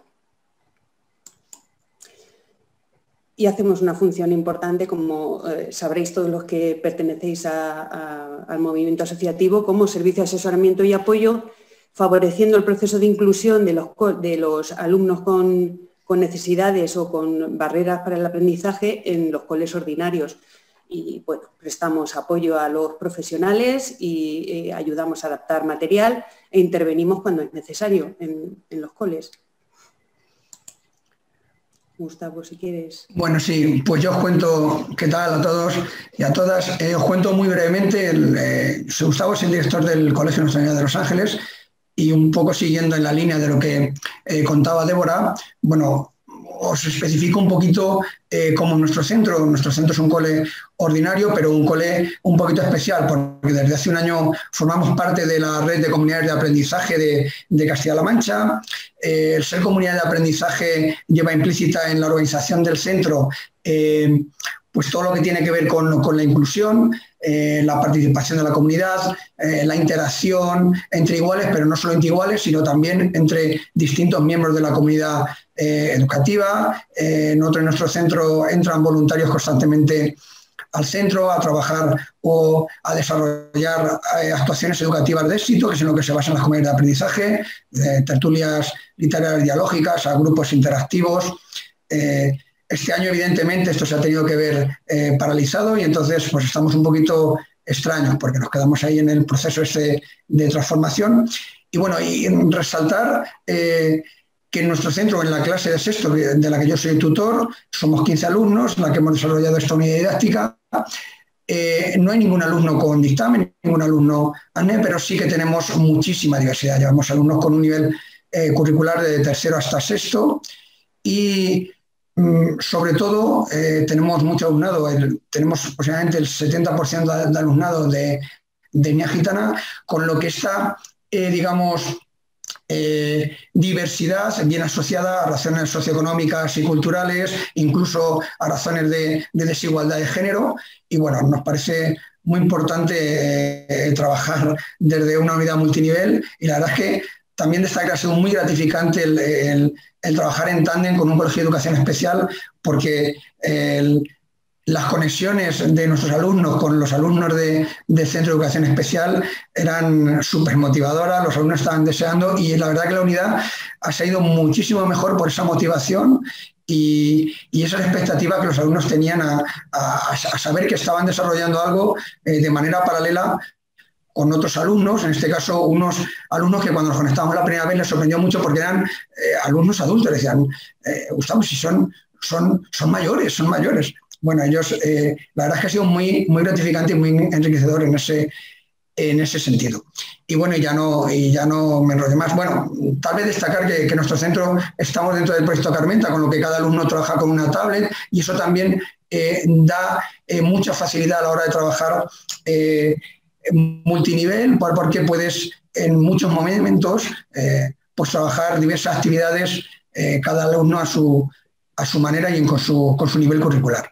S11: Y hacemos una función importante, como eh, sabréis todos los que pertenecéis a, a, al movimiento asociativo, como servicio de asesoramiento y apoyo, favoreciendo el proceso de inclusión de los, de los alumnos con, con necesidades o con barreras para el aprendizaje en los coles ordinarios. Y bueno, prestamos apoyo a los profesionales y eh, ayudamos a adaptar material e intervenimos cuando es necesario en, en los coles. Gustavo, si quieres.
S12: Bueno, sí, pues yo os cuento qué tal a todos y a todas. Eh, os cuento muy brevemente. El, eh, Gustavo es el director del Colegio Nuestra Señora de los Ángeles y un poco siguiendo en la línea de lo que eh, contaba Débora, bueno, os especifico un poquito eh, cómo nuestro centro, nuestro centro es un cole ordinario, pero un cole un poquito especial, porque desde hace un año formamos parte de la red de comunidades de aprendizaje de, de Castilla-La Mancha. Eh, el ser comunidad de aprendizaje lleva implícita en la organización del centro eh, pues todo lo que tiene que ver con, con la inclusión, eh, la participación de la comunidad, eh, la interacción entre iguales, pero no solo entre iguales, sino también entre distintos miembros de la comunidad eh, educativa. Eh, nosotros en nuestro centro entran voluntarios constantemente al centro a trabajar o a desarrollar eh, actuaciones educativas de éxito, que es en lo que se basa en las comunidades de aprendizaje, de tertulias literarias dialógicas, a grupos interactivos. Eh, Este año, evidentemente, esto se ha tenido que ver eh, paralizado y entonces pues estamos un poquito extraños porque nos quedamos ahí en el proceso este de transformación. Y bueno, y resaltar eh, que en nuestro centro, en la clase de sexto, de la que yo soy tutor, somos quince alumnos en la que hemos desarrollado esta unidad didáctica. Eh, no hay ningún alumno con dictamen, ningún alumno A N E, pero sí que tenemos muchísima diversidad. Llevamos alumnos con un nivel eh, curricular de tercero hasta sexto y sobre todo, eh, tenemos mucho alumnado, el, tenemos posiblemente el setenta por ciento de, de alumnado de, de etnia gitana, con lo que está, eh, digamos, eh, diversidad bien asociada a razones socioeconómicas y culturales, incluso a razones de, de desigualdad de género. Y bueno, nos parece muy importante eh, trabajar desde una unidad multinivel y la verdad es que también destaca que ha sido muy gratificante el, el, el trabajar en tándem con un colegio de educación especial porque el, las conexiones de nuestros alumnos con los alumnos de, del Centro de Educación Especial eran súper motivadoras, los alumnos estaban deseando y la verdad que la unidad ha salido muchísimo mejor por esa motivación y, y esa expectativa que los alumnos tenían a, a, a saber que estaban desarrollando algo eh, de manera paralela con otros alumnos, en este caso unos alumnos que cuando nos conectamos la primera vez les sorprendió mucho porque eran eh, alumnos adultos, decían, eh, Gustavo, si son, son, son mayores, son mayores. Bueno, ellos, eh, la verdad es que ha sido muy, muy gratificante y muy enriquecedor en ese, en ese sentido. Y bueno, ya no, y ya no me enrollo más. Bueno, tal vez destacar que, que en nuestro centro estamos dentro del proyecto Carmenta, con lo que cada alumno trabaja con una tablet y eso también eh, da eh, mucha facilidad a la hora de trabajar eh, multinivel, porque puedes en muchos momentos eh, pues trabajar diversas actividades, eh, cada alumno a su, a su manera y con su, con su nivel curricular.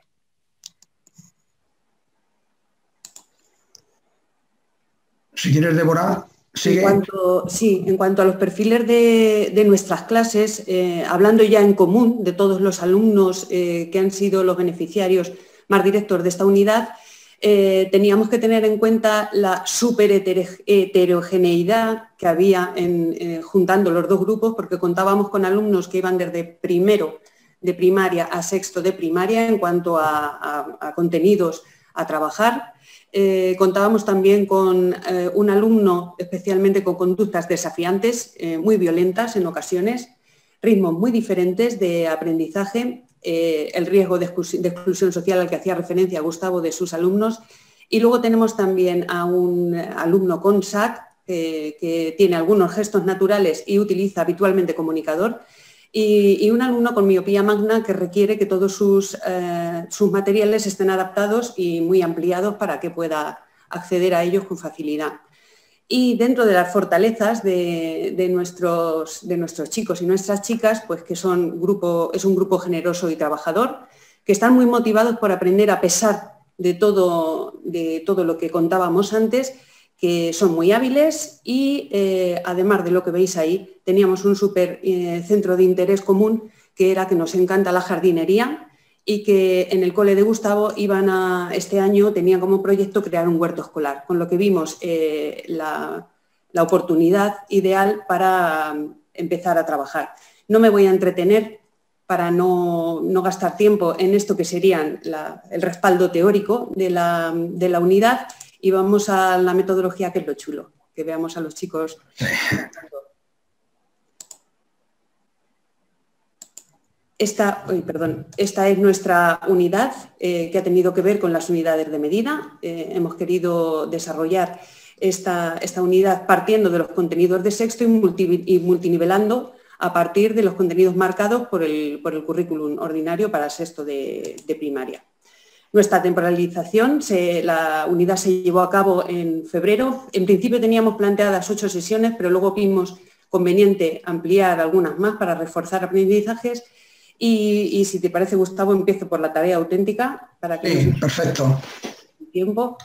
S12: Si quieres, Débora. ¿Sigue?
S11: En cuanto, sí, en cuanto a los perfiles de, de nuestras clases, eh, hablando ya en común de todos los alumnos eh, que han sido los beneficiarios más directos de esta unidad, eh, teníamos que tener en cuenta la súper heterogeneidad que había en, eh, juntando los dos grupos, porque contábamos con alumnos que iban desde primero de primaria a sexto de primaria en cuanto a, a, a contenidos a trabajar. Eh, contábamos también con eh, un alumno especialmente con conductas desafiantes, eh, muy violentas en ocasiones, ritmos muy diferentes de aprendizaje, eh, el riesgo de, exclus de exclusión social al que hacía referencia Gustavo de sus alumnos. Y luego tenemos también a un alumno con S A C eh, que tiene algunos gestos naturales y utiliza habitualmente comunicador. Y, y un alumno con miopía magna que requiere que todos sus, eh, sus materiales estén adaptados y muy ampliados para que pueda acceder a ellos con facilidad. Y dentro de las fortalezas de, de, nuestros, de nuestros chicos y nuestras chicas, pues que son grupo, es un grupo generoso y trabajador, que están muy motivados por aprender a pesar de todo, de todo lo que contábamos antes, que son muy hábiles y, eh, además de lo que veis ahí, teníamos un súper eh, centro de interés común, que era que nos encanta la jardinería y que en el cole de Gustavo iban a, este año tenían como proyecto crear un huerto escolar, con lo que vimos eh, la, la oportunidad ideal para empezar a trabajar. No me voy a entretener para no, no gastar tiempo en esto que serían la, el respaldo teórico de la, de la unidad. Y vamos a la metodología, que es lo chulo, que veamos a los chicos. Esta, uy, perdón, esta es nuestra unidad eh, que ha tenido que ver con las unidades de medida. Eh, hemos querido desarrollar esta, esta unidad partiendo de los contenidos de sexto y, multi, y multinivelando a partir de los contenidos marcados por el, por el currículum ordinario para sexto de, de primaria. Nuestra temporalización, se, la unidad se llevó a cabo en febrero. En principio teníamos planteadas ocho sesiones, pero luego vimos conveniente ampliar algunas más para reforzar aprendizajes. Y, y si te parece, Gustavo, empiezo por la tarea auténtica. Para que
S12: sí, perfecto.
S11: Tiempo.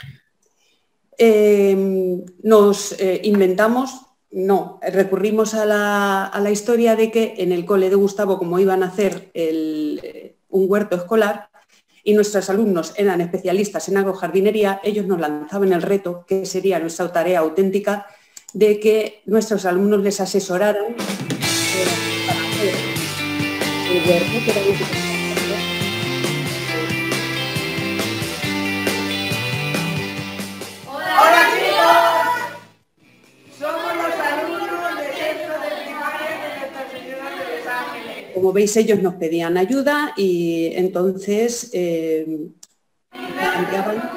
S11: Eh, nos eh, inventamos, no, recurrimos a la, a la historia de que en el cole de Gustavo, como iban a hacer el, un huerto escolar, y nuestros alumnos eran especialistas en agrojardinería, ellos nos lanzaban el reto, que sería nuestra tarea auténtica, de que nuestros alumnos les asesoraran para hacer el huerto, que era lo que
S10: Hola chicos, somos los alumnos del centro de primaria de Nuestra Señora de los Ángeles.
S11: Como veis, ellos nos pedían ayuda y entonces eh, planteaban...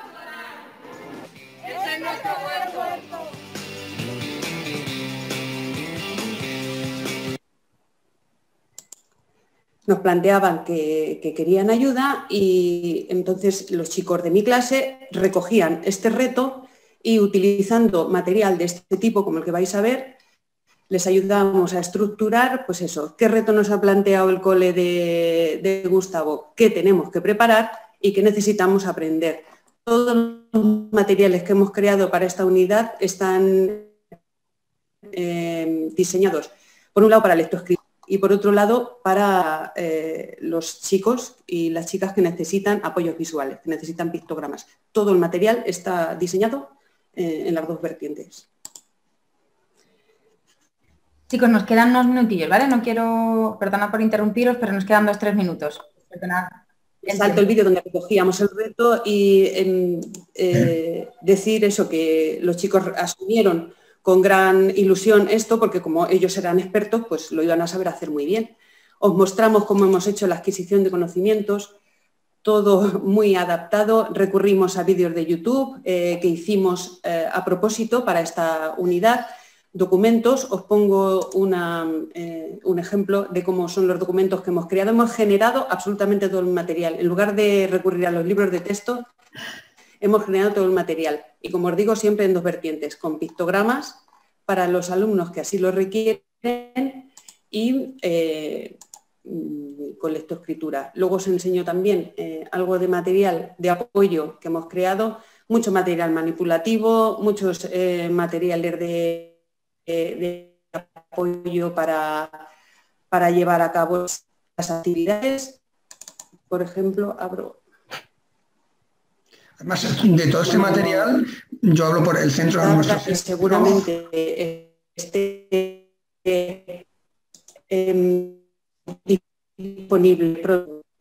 S11: nos planteaban que, que querían ayuda y entonces los chicos de mi clase recogían este reto y, utilizando material de este tipo como el que vais a ver, les ayudamos a estructurar, pues eso, qué reto nos ha planteado el cole de, de Gustavo, qué tenemos que preparar y qué necesitamos aprender. Todos los materiales que hemos creado para esta unidad están eh, diseñados, por un lado, para lectoescritura y, por otro lado, para eh, los chicos y las chicas que necesitan apoyos visuales, que necesitan pictogramas. Todo el material está diseñado eh, en las dos vertientes.
S7: Chicos, nos quedan unos minutillos, ¿vale? No quiero, perdonad por interrumpiros, pero nos quedan dos, tres minutos. Perdonad.
S11: Salto el vídeo donde recogíamos el reto y eh, eh, decir eso, que los chicos asumieron con gran ilusión esto, porque como ellos eran expertos, pues lo iban a saber hacer muy bien. Os mostramos cómo hemos hecho la adquisición de conocimientos, todo muy adaptado. Recurrimos a vídeos de YouTube eh, que hicimos eh, a propósito para esta unidad. Documentos, os pongo una, eh, un ejemplo de cómo son los documentos que hemos creado. Hemos generado absolutamente todo el material. En lugar de recurrir a los libros de texto, hemos generado todo el material. Y como os digo, siempre en dos vertientes, con pictogramas para los alumnos que así lo requieren y eh, con lectoescritura. Luego os enseño también eh, algo de material de apoyo que hemos creado, mucho material manipulativo, muchos eh, materiales de, de, de apoyo para, para llevar a cabo las actividades. Por ejemplo, abro...
S12: Además, de todo este material, yo hablo por el centro de nuestro centro.
S11: Seguramente esté eh, eh, disponible.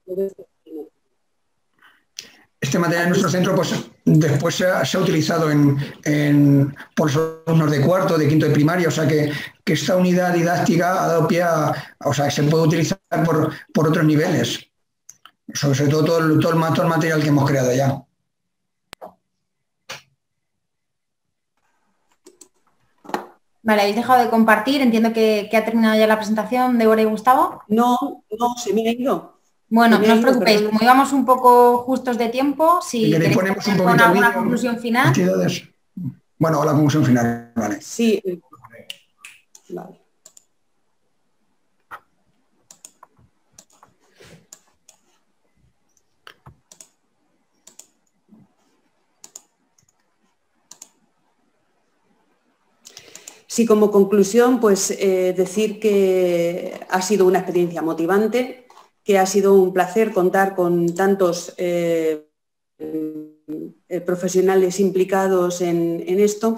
S12: Este material en nuestro centro pues, después se ha, se ha utilizado en, en, por los alumnos de cuarto, de quinto de primaria, o sea que, que esta unidad didáctica ha dado pie a, o sea, que se puede utilizar por, por otros niveles, sobre, sobre todo todo el, todo, el, todo el material que hemos creado ya.
S7: Vale, habéis dejado de compartir, entiendo que, que ha terminado ya la presentación, Débora y Gustavo.
S11: No, no, se me ha ido.
S7: Bueno, no os preocupéis, perdón. Como íbamos un poco justos de tiempo, si
S12: ¿Y
S7: queréis
S12: ponemos un
S7: con alguna vídeo, conclusión final.
S12: Entidades. Bueno, la conclusión final, vale.
S11: Sí, vale. Sí, como conclusión, pues eh, decir que ha sido una experiencia motivante, que ha sido un placer contar con tantos eh, eh, profesionales implicados en, en esto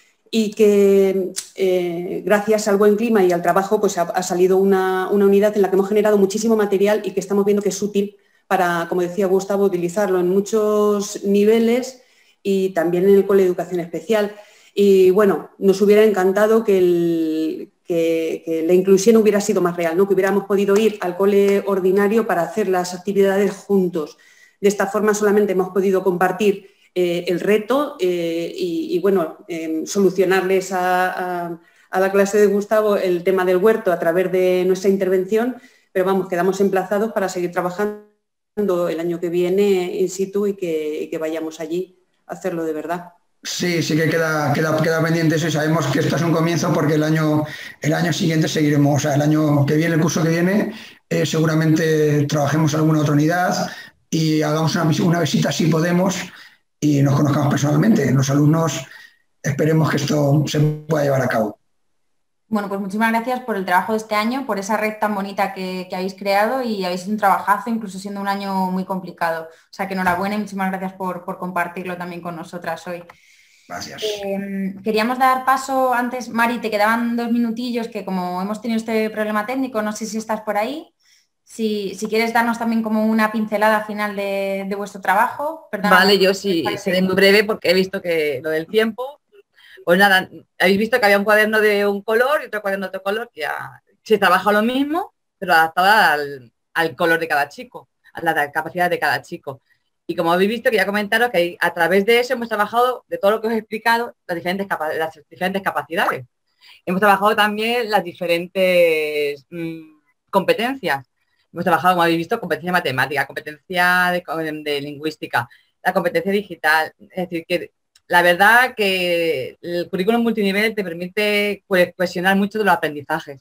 S11: y que eh, gracias al buen clima y al trabajo pues ha, ha salido una, una unidad en la que hemos generado muchísimo material y que estamos viendo que es útil para, como decía Gustavo, utilizarlo en muchos niveles y también en el Cole de Educación Especial. Y bueno, nos hubiera encantado que, el, que, que la inclusión hubiera sido más real, ¿no? Que hubiéramos podido ir al cole ordinario para hacer las actividades juntos. De esta forma solamente hemos podido compartir eh, el reto eh, y, y bueno, eh, solucionarles a, a, a la clase de Gustavo el tema del huerto a través de nuestra intervención, pero vamos, quedamos emplazados para seguir trabajando el año que viene in situ y que, y que vayamos allí a hacerlo de verdad.
S12: Sí, sí que queda, queda, queda pendiente eso y sabemos que esto es un comienzo porque el año, el año siguiente seguiremos, o sea, el año que viene, el curso que viene, eh, seguramente trabajemos en alguna otra unidad y hagamos una, una visita si podemos y nos conozcamos personalmente. Los alumnos esperemos que esto se pueda llevar a cabo.
S7: Bueno, pues muchísimas gracias por el trabajo de este año, por esa red tan bonita que, que habéis creado y habéis hecho un trabajazo, incluso siendo un año muy complicado. O sea que enhorabuena y muchísimas gracias por, por compartirlo también con nosotras hoy.
S12: Gracias.
S7: Eh, queríamos dar paso antes, Mari, te quedaban dos minutillos que como hemos tenido este problema técnico, no sé si estás por ahí. Si, si quieres darnos también como una pincelada final de, de vuestro trabajo. Perdona,
S6: vale, yo sí seré muy breve porque he visto que lo del tiempo. Pues nada, habéis visto que había un cuaderno de un color y otro cuaderno de otro color, que ya se trabaja lo mismo, pero adaptado al, al color de cada chico, a la capacidad de cada chico. Y como habéis visto, quería comentaros que a través de eso hemos trabajado, de todo lo que os he explicado, las diferentes, las diferentes capacidades. Hemos trabajado también las diferentes mmm, competencias. Hemos trabajado, como habéis visto, competencia matemática, competencia de, de lingüística, la competencia digital. Es decir, que la verdad que el currículum multinivel te permite cuestionar mucho de los aprendizajes.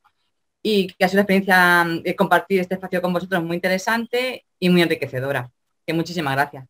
S6: Y que ha sido una experiencia de compartir este espacio con vosotros muy interesante y muy enriquecedora. Que muchísimas gracias.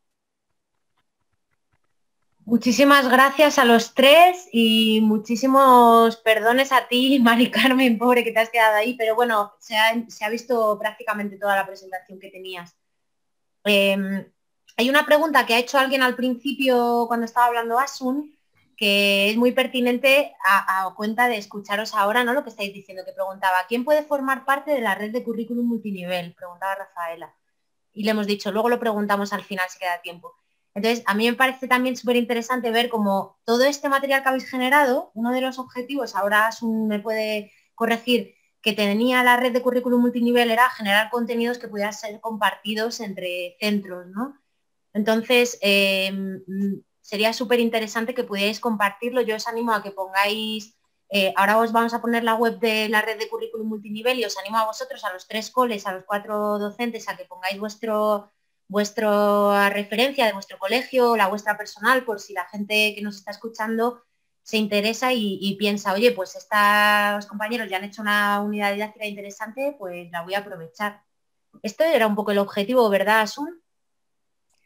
S2: Muchísimas gracias a los tres y muchísimos perdones a ti, Mari Carmen, pobre que te has quedado ahí, pero bueno, se ha, se ha visto prácticamente toda la presentación que tenías. Eh, hay una pregunta que ha hecho alguien al principio cuando estaba hablando Asun, que es muy pertinente a, a cuenta de escucharos ahora, ¿no? Lo que estáis diciendo, que preguntaba, ¿quién puede formar parte de la red de currículum multinivel? Preguntaba Rafaela. Y le hemos dicho, luego lo preguntamos al final si queda tiempo. Entonces, a mí me parece también súper interesante ver cómo todo este material que habéis generado, uno de los objetivos, ahora Asun me puede corregir, que tenía la red de currículum multinivel era generar contenidos que pudieran ser compartidos entre centros, ¿no? Entonces, eh, sería súper interesante que pudierais compartirlo. Yo os animo a que pongáis, eh, ahora os vamos a poner la web de la red de currículum multinivel y os animo a vosotros, a los tres coles, a los cuatro docentes, a que pongáis vuestro... vuestra referencia de vuestro colegio, la vuestra personal, por si la gente que nos está escuchando se interesa y, y piensa, oye, pues estos compañeros ya han hecho una unidad didáctica interesante, pues la voy a aprovechar. Esto era un poco el objetivo, ¿verdad, Asun?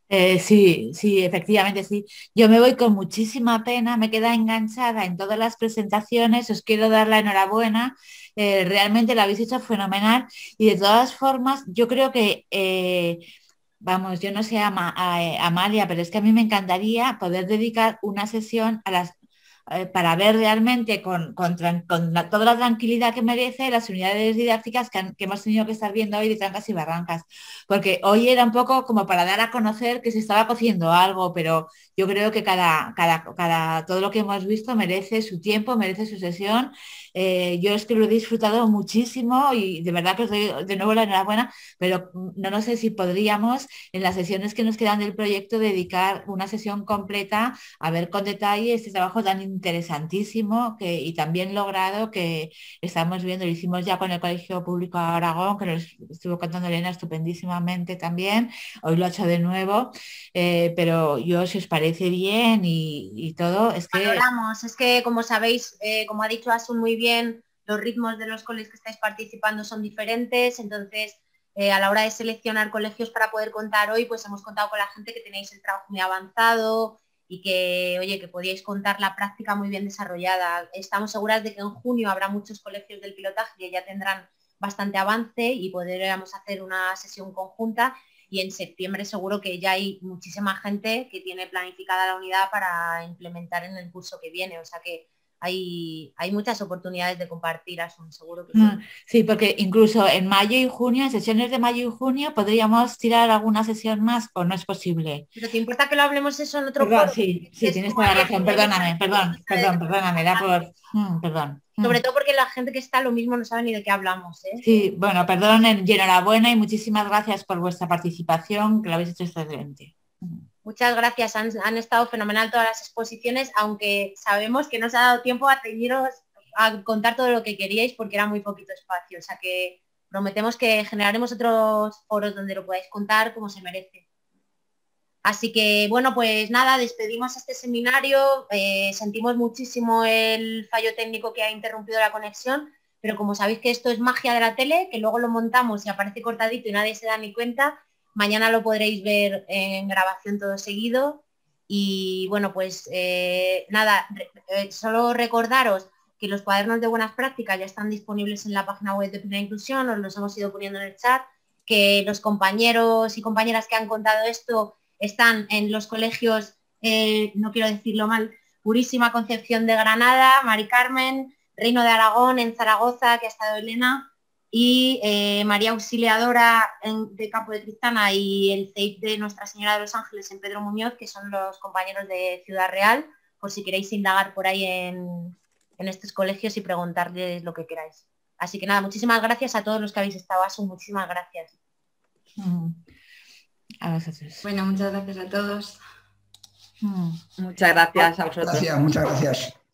S4: Eh, sí, sí, efectivamente sí. Yo me voy con muchísima pena, me queda enganchada en todas las presentaciones, os quiero dar la enhorabuena, eh, realmente lo habéis hecho fenomenal y de todas formas yo creo que, eh, vamos, yo no sé Ama- a- eh, Amalia, pero es que a mí me encantaría poder dedicar una sesión a las eh, para ver realmente con, con tran- con la- toda la tranquilidad que merece las unidades didácticas que, han- que hemos tenido que estar viendo hoy de trancas y barrancas. Porque hoy era un poco como para dar a conocer que se estaba cociendo algo, pero yo creo que cada, cada, cada, todo lo que hemos visto merece su tiempo, merece su sesión. Eh, yo es que lo he disfrutado muchísimo y de verdad que os doy de nuevo la enhorabuena, pero no, no sé si podríamos en las sesiones que nos quedan del proyecto dedicar una sesión completa a ver con detalle este trabajo tan interesantísimo que, y tan bien logrado que estamos viendo. Lo hicimos ya con el Colegio Público de Aragón, que nos estuvo contando Elena estupendísimamente también. Hoy lo ha hecho de nuevo, eh, pero yo, si os parece bien y, y todo, es que...
S2: Valoramos, es que como sabéis, eh, como ha dicho Asun muy bien, los ritmos de los colegios que estáis participando son diferentes, entonces eh, a la hora de seleccionar colegios para poder contar hoy, pues hemos contado con la gente que tenéis el trabajo muy avanzado y que, oye, que podíais contar la práctica muy bien desarrollada. Estamos seguras de que en junio habrá muchos colegios del pilotaje que ya tendrán bastante avance y podremos hacer una sesión conjunta. Y en septiembre seguro que ya hay muchísima gente que tiene planificada la unidad para implementar en el curso que viene. O sea que hay, hay muchas oportunidades de compartir, Asun, seguro que sí.
S4: Sí, porque incluso en mayo y junio, en sesiones de mayo y junio, podríamos tirar alguna sesión más o no es posible.
S2: ¿Pero te importa que lo hablemos eso en otro
S4: Perdón,
S2: foro?
S4: sí, sí, tienes toda la razón, perdóname, perdón, perdón, perdóname, da por... Mm, perdón.
S2: Sobre todo porque la gente que está lo mismo no sabe ni de qué hablamos, ¿eh?
S4: Sí, bueno, perdón y enhorabuena y muchísimas gracias por vuestra participación, que lo habéis hecho excelente.
S2: Muchas gracias, han, han estado fenomenal todas las exposiciones, aunque sabemos que no os ha dado tiempo a teñiros a contar todo lo que queríais porque era muy poquito espacio, o sea que prometemos que generaremos otros foros donde lo podáis contar como se merece. Así que, bueno, pues nada, despedimos este seminario, eh, sentimos muchísimo el fallo técnico que ha interrumpido la conexión, pero como sabéis que esto es magia de la tele, que luego lo montamos y aparece cortadito y nadie se da ni cuenta, mañana lo podréis ver en grabación todo seguido. Y bueno, pues eh, nada, eh, solo recordaros que los cuadernos de buenas prácticas ya están disponibles en la página web de Plena Inclusión, os los hemos ido poniendo en el chat, que los compañeros y compañeras que han contado esto están en los colegios, eh, no quiero decirlo mal, Purísima Concepción de Granada, Mari Carmen, Reino de Aragón, en Zaragoza, que ha estado Elena, y eh, María Auxiliadora en, de Campo de Cristana y el C E I P de Nuestra Señora de los Ángeles en Pedro Muñoz, que son los compañeros de Ciudad Real, por si queréis indagar por ahí en, en estos colegios y preguntarles lo que queráis. Así que nada, muchísimas gracias a todos los que habéis estado, Asun, muchísimas gracias.
S4: Mm. A vosotros.
S8: Bueno, muchas gracias a todos.
S4: Mm.
S6: Muchas gracias a vosotros.
S12: Gracias, muchas gracias.